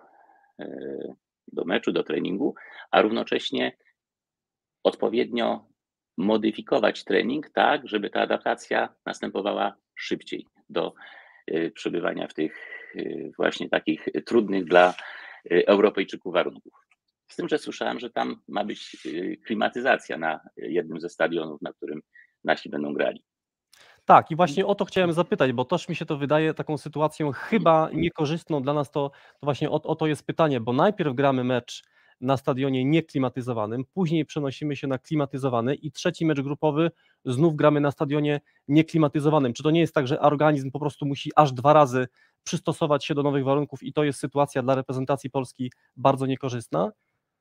do meczu, do treningu, a równocześnie odpowiednio modyfikować trening tak, żeby ta adaptacja następowała szybciej do przebywania w tych właśnie takich trudnych dla Europejczyków warunków. Z tym, że słyszałem, że tam ma być klimatyzacja na jednym ze stadionów, na którym nasi będą grali. Tak, i właśnie o to chciałem zapytać, bo też mi się to wydaje taką sytuacją chyba niekorzystną dla nas, to, to właśnie o, o to jest pytanie, bo najpierw gramy mecz na stadionie nieklimatyzowanym, później przenosimy się na klimatyzowany i trzeci mecz grupowy znów gramy na stadionie nieklimatyzowanym. Czy to nie jest tak, że organizm po prostu musi aż dwa razy przystosować się do nowych warunków i to jest sytuacja dla reprezentacji Polski bardzo niekorzystna?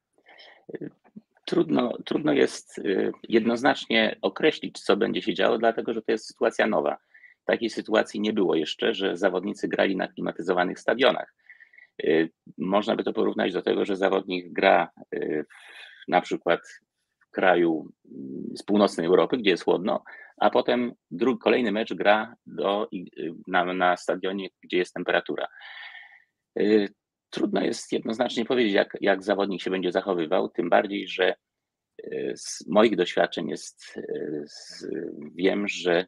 Trudno, trudno jest jednoznacznie określić, co będzie się działo, dlatego że to jest sytuacja nowa. Takiej sytuacji nie było jeszcze, że zawodnicy grali na klimatyzowanych stadionach. Można by to porównać do tego, że zawodnik gra na przykład w kraju z północnej Europy, gdzie jest chłodno, a potem drugi, kolejny mecz gra do, na, na stadionie, gdzie jest temperatura. Trudno jest jednoznacznie powiedzieć, jak, jak zawodnik się będzie zachowywał, tym bardziej, że z moich doświadczeń jest, z, wiem, że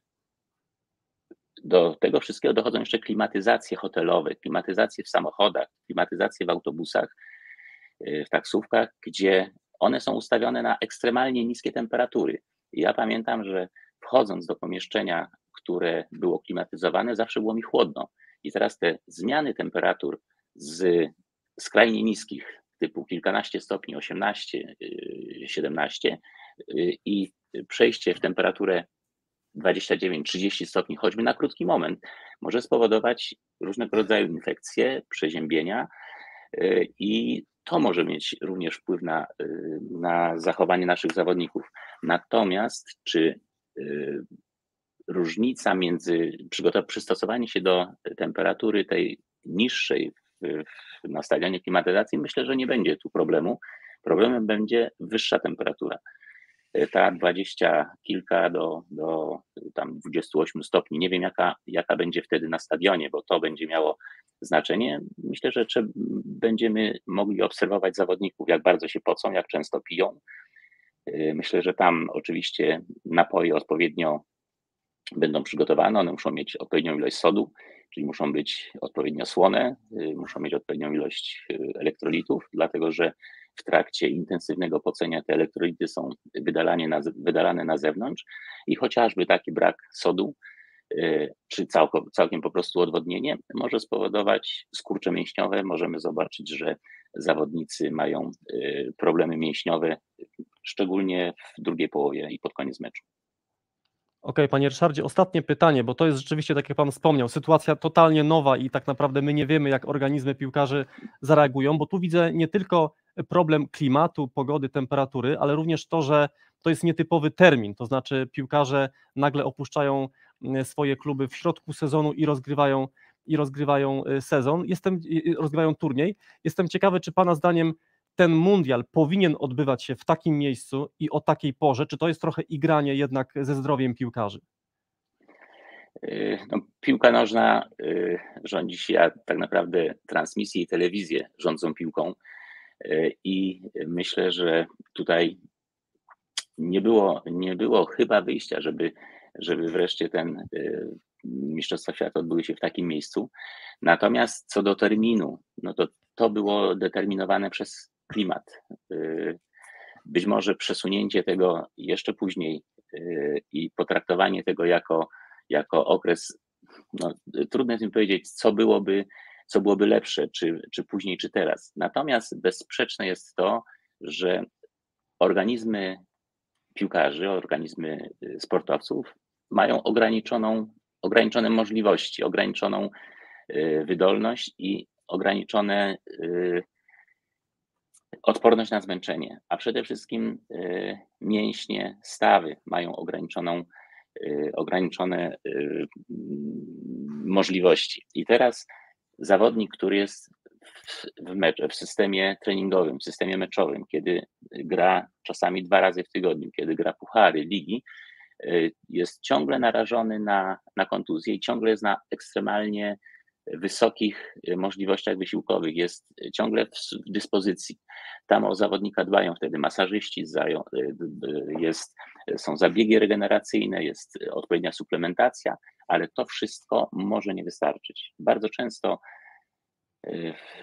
do tego wszystkiego dochodzą jeszcze klimatyzacje hotelowe, klimatyzacje w samochodach, klimatyzacje w autobusach, w taksówkach, gdzie one są ustawione na ekstremalnie niskie temperatury. I ja pamiętam, że wchodząc do pomieszczenia, które było klimatyzowane, zawsze było mi chłodno. I teraz te zmiany temperatur z skrajnie niskich, typu kilkanaście stopni, osiemnaście, siedemnaście i przejście w temperaturę dwadzieścia dziewięć trzydzieści stopni, choćby na krótki moment, może spowodować różnego rodzaju infekcje, przeziębienia i to może mieć również wpływ na, na zachowanie naszych zawodników. Natomiast czy różnica między przystosowaniem się do temperatury tej niższej w, na stadionie klimatyzacji, myślę, że nie będzie tu problemu. Problemem będzie wyższa temperatura. Ta dwadzieścia kilka do, do tam dwudziestu ośmiu stopni. Nie wiem, jaka, jaka będzie wtedy na stadionie, bo to będzie miało znaczenie. Myślę, że trzeba, będziemy mogli obserwować zawodników, jak bardzo się pocą, jak często piją. Myślę, że tam oczywiście napoje odpowiednio będą przygotowane, one muszą mieć odpowiednią ilość sodu, czyli muszą być odpowiednio słone, muszą mieć odpowiednią ilość elektrolitów, dlatego że w trakcie intensywnego pocenia te elektrolity są wydalane na, wydalane na zewnątrz i chociażby taki brak sodu, czy całko, całkiem po prostu odwodnienie, może spowodować skurcze mięśniowe. Możemy zobaczyć, że zawodnicy mają problemy mięśniowe, szczególnie w drugiej połowie i pod koniec meczu. Okej, panie Ryszardzie, ostatnie pytanie, bo to jest rzeczywiście, tak jak pan wspomniał, sytuacja totalnie nowa i tak naprawdę my nie wiemy, jak organizmy piłkarzy zareagują, bo tu widzę nie tylko problem klimatu, pogody, temperatury, ale również to, że to jest nietypowy termin, to znaczy piłkarze nagle opuszczają mm, swoje kluby w środku sezonu i rozgrywają i rozgrywają y, sezon, jestem, y, rozgrywają turniej. Jestem ciekawy, czy pana zdaniem ten mundial powinien odbywać się w takim miejscu i o takiej porze, czy to jest trochę igranie jednak ze zdrowiem piłkarzy? Y, No, piłka nożna y, rządzi się, a tak naprawdę transmisje i telewizje rządzą piłką y, i myślę, że tutaj nie było, nie było chyba wyjścia, żeby, żeby wreszcie ten y, Mistrzostwa Świata odbyły się w takim miejscu. Natomiast co do terminu, no to to było determinowane przez klimat. Y, Być może przesunięcie tego jeszcze później y, i potraktowanie tego jako, jako okres, no, trudno jest mi powiedzieć, co byłoby, co byłoby lepsze, czy, czy później, czy teraz. Natomiast bezsprzeczne jest to, że organizmy piłkarzy, organizmy y, sportowców mają ograniczoną, ograniczone możliwości, ograniczoną y, wydolność i ograniczone y, odporność na zmęczenie, a przede wszystkim y, mięśnie, stawy mają ograniczoną, y, ograniczone y, możliwości. I teraz zawodnik, który jest w, w, mecz, w systemie treningowym, w systemie meczowym, kiedy gra czasami dwa razy w tygodniu, kiedy gra puchary, ligi, y, jest ciągle narażony na, na kontuzję i ciągle jest na ekstremalnie wysokich możliwościach wysiłkowych, jest ciągle w dyspozycji. Tam o zawodnika dbają wtedy masażyści, jest, są zabiegi regeneracyjne, jest odpowiednia suplementacja, ale to wszystko może nie wystarczyć. Bardzo często w,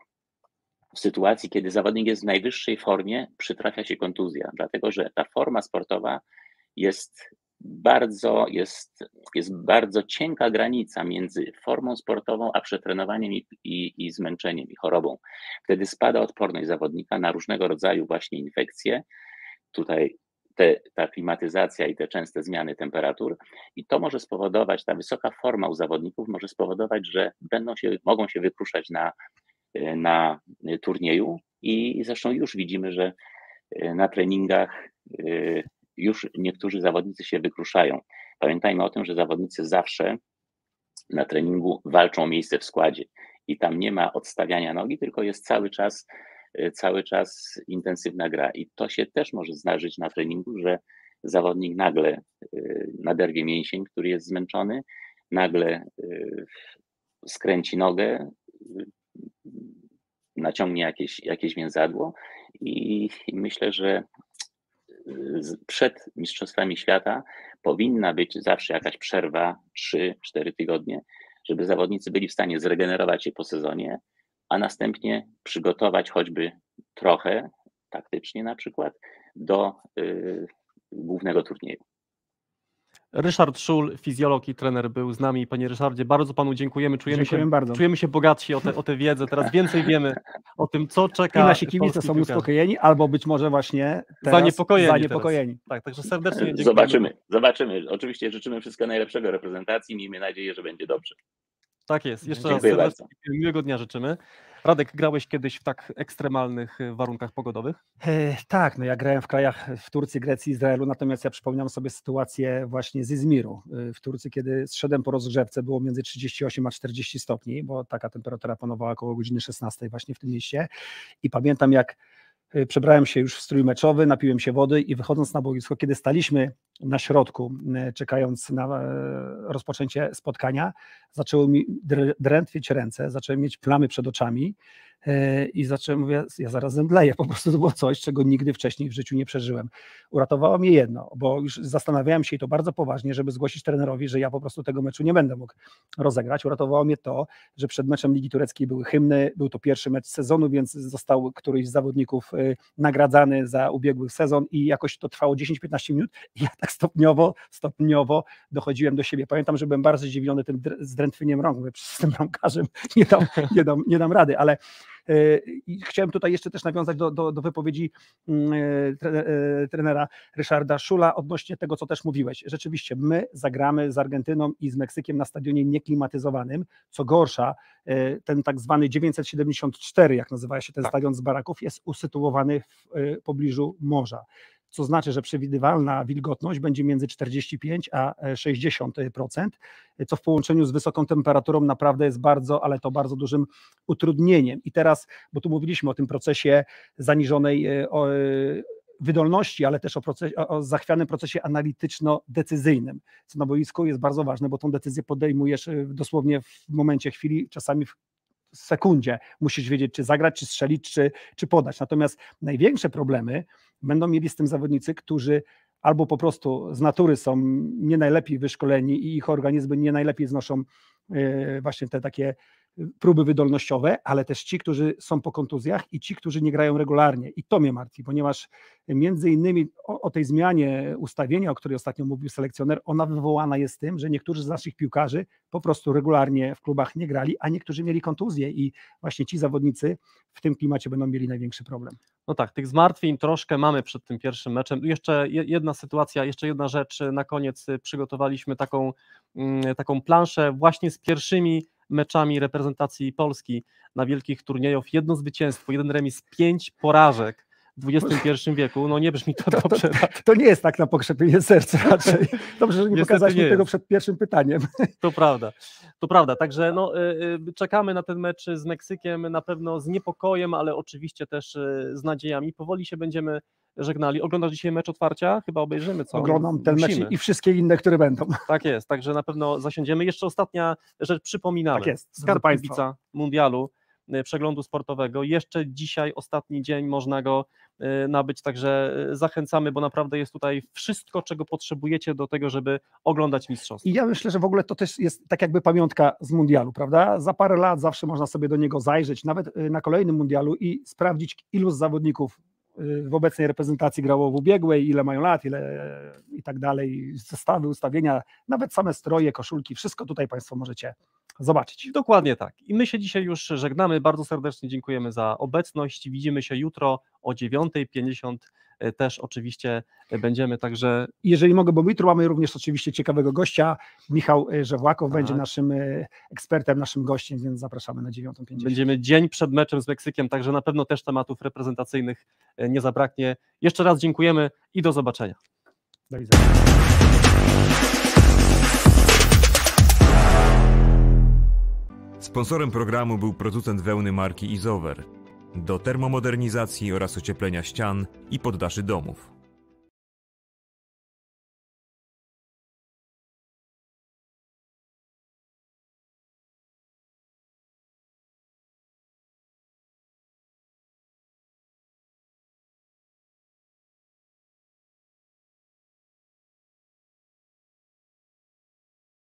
w sytuacji, kiedy zawodnik jest w najwyższej formie, przytrafia się kontuzja, dlatego że ta forma sportowa jest bardzo, jest, jest bardzo cienka granica między formą sportową a przetrenowaniem i, i, i zmęczeniem i chorobą. Wtedy spada odporność zawodnika na różnego rodzaju właśnie infekcje. Tutaj te, ta klimatyzacja i te częste zmiany temperatur i to może spowodować, ta wysoka forma u zawodników może spowodować, że będą się, mogą się wykruszać na, na turnieju i zresztą już widzimy, że na treningach już niektórzy zawodnicy się wykruszają. Pamiętajmy o tym, że zawodnicy zawsze na treningu walczą o miejsce w składzie i tam nie ma odstawiania nogi, tylko jest cały czas, cały czas intensywna gra i to się też może zdarzyć na treningu, że zawodnik nagle naderwie mięsień, który jest zmęczony, nagle skręci nogę, naciągnie jakieś, jakieś więzadło i myślę, że przed Mistrzostwami Świata powinna być zawsze jakaś przerwa trzy cztery tygodnie, żeby zawodnicy byli w stanie zregenerować się po sezonie, a następnie przygotować choćby trochę, taktycznie na przykład, do y, głównego turnieju. Ryszard Szul, fizjolog i trener, był z nami. Panie Ryszardzie, bardzo panu dziękujemy. Czujemy, Dziękujemy się, bardzo. czujemy się bogatsi o tę o te wiedzę. Teraz więcej wiemy o tym, co czeka. I nasi kibice polskich są piłkarzy. uspokojeni, albo być może właśnie teraz Zaniepokojeni zaniepokojeni. Teraz. Tak, także serdecznie dziękujemy. Zobaczymy, zobaczymy. Oczywiście życzymy wszystkiego najlepszego reprezentacji. Miejmy nadzieję, że będzie dobrze. Tak jest. Jeszcze Dziękuję raz bardzo. serdecznie miłego dnia życzymy. Radek, grałeś kiedyś w tak ekstremalnych warunkach pogodowych? E, tak, no ja grałem w krajach w Turcji, Grecji, Izraelu, natomiast ja przypomniałem sobie sytuację właśnie z Izmiru e, w Turcji, kiedy zszedłem po rozgrzewce, było między trzydzieści osiem a czterdzieści stopni, bo taka temperatura panowała około godziny szesnastej właśnie w tym mieście i pamiętam, jak przebrałem się już w strój meczowy, napiłem się wody i wychodząc na boisko, kiedy staliśmy na środku, czekając na rozpoczęcie spotkania, zaczęły mi drętwieć ręce, zacząłem mieć plamy przed oczami i zacząłem, mówię, ja zaraz zemdleję, po prostu to było coś, czego nigdy wcześniej w życiu nie przeżyłem. Uratowało mnie jedno, bo już zastanawiałem się i to bardzo poważnie, żeby zgłosić trenerowi, że ja po prostu tego meczu nie będę mógł rozegrać. Uratowało mnie to, że przed meczem Ligi Tureckiej były hymny, był to pierwszy mecz sezonu, więc został któryś z zawodników nagradzany za ubiegły sezon i jakoś to trwało dziesięć piętnaście minut i ja tak stopniowo, stopniowo dochodziłem do siebie. Pamiętam, że byłem bardzo zdziwiony tym zdrętwieniem rąk, mówię, z tym rąkarzem nie dam, nie dam, nie dam rady, ale I chciałem tutaj jeszcze też nawiązać do, do, do wypowiedzi trenera Ryszarda Szula odnośnie tego, co też mówiłeś. Rzeczywiście my zagramy z Argentyną i z Meksykiem na stadionie nieklimatyzowanym. Co gorsza, ten tak zwany dziewięćset siedemdziesiąt cztery, jak nazywa się ten tak. stadion z baraków, jest usytuowany w pobliżu morza. Co znaczy, że przewidywalna wilgotność będzie między czterdzieści pięć a sześćdziesiąt procent, co w połączeniu z wysoką temperaturą naprawdę jest bardzo, ale to bardzo dużym utrudnieniem. I teraz, bo tu mówiliśmy o tym procesie zaniżonej wydolności, ale też o, procesie, o zachwianym procesie analityczno-decyzyjnym, co na boisku jest bardzo ważne, bo tą decyzję podejmujesz dosłownie w momencie, chwili, czasami w sekundzie. Musisz wiedzieć, czy zagrać, czy strzelić, czy, czy podać. Natomiast największe problemy będą mieli z tym zawodnicy, którzy albo po prostu z natury są nie najlepiej wyszkoleni i ich organizmy nie najlepiej znoszą yy, właśnie te takie próby wydolnościowe, ale też ci, którzy są po kontuzjach i ci, którzy nie grają regularnie. I to mnie martwi, ponieważ między innymi o, o tej zmianie ustawienia, o której ostatnio mówił selekcjoner, ona wywołana jest tym, że niektórzy z naszych piłkarzy po prostu regularnie w klubach nie grali, a niektórzy mieli kontuzje i właśnie ci zawodnicy w tym klimacie będą mieli największy problem. No tak, tych zmartwień troszkę mamy przed tym pierwszym meczem. Jeszcze jedna sytuacja, jeszcze jedna rzecz na koniec. Przygotowaliśmy taką, taką planszę właśnie z pierwszymi meczami reprezentacji Polski na wielkich turniejach. Jedno zwycięstwo, jeden remis, pięć porażek w dwudziestym pierwszym wieku. No nie brzmi to, to dobrze. To, to nie jest tak na pokrzepienie serca raczej. Dobrze, że nie pokazaliśmy tego przed pierwszym pytaniem. To prawda, to prawda. Także no, czekamy na ten mecz z Meksykiem na pewno z niepokojem, ale oczywiście też z nadziejami. Powoli się będziemy żegnali. Oglądasz dzisiaj mecz otwarcia? Chyba obejrzymy, co? Oglądam ten Musimy. mecz i wszystkie inne, które będą. Tak jest, także na pewno zasiądziemy. Jeszcze ostatnia rzecz, przypominamy. Tak jest, Skarb Kibica Mundialu, przeglądu sportowego. Jeszcze dzisiaj, ostatni dzień, można go nabyć, także zachęcamy, bo naprawdę jest tutaj wszystko, czego potrzebujecie do tego, żeby oglądać mistrzostwo. I ja myślę, że w ogóle to też jest tak jakby pamiątka z mundialu, prawda? Za parę lat zawsze można sobie do niego zajrzeć, nawet na kolejnym mundialu i sprawdzić, ilu z zawodników w obecnej reprezentacji grało w ubiegłej, ile mają lat, ile i tak dalej, zestawy, ustawienia, nawet same stroje, koszulki, wszystko tutaj Państwo możecie zobaczyć. Dokładnie tak. I my się dzisiaj już żegnamy. Bardzo serdecznie dziękujemy za obecność. Widzimy się jutro o dziewiąta pięćdziesiąt. Też oczywiście będziemy, także... Jeżeli mogę, bo jutro mamy również oczywiście ciekawego gościa. Michał Żewłakow tak. będzie naszym ekspertem, naszym gościem, więc zapraszamy na dziewiątą pięćdziesiąt. Będziemy dzień przed meczem z Meksykiem, także na pewno też tematów reprezentacyjnych nie zabraknie. Jeszcze raz dziękujemy i do zobaczenia. Do widzenia. Sponsorem programu był producent wełny marki Izover do termomodernizacji oraz ocieplenia ścian i poddaszy domów.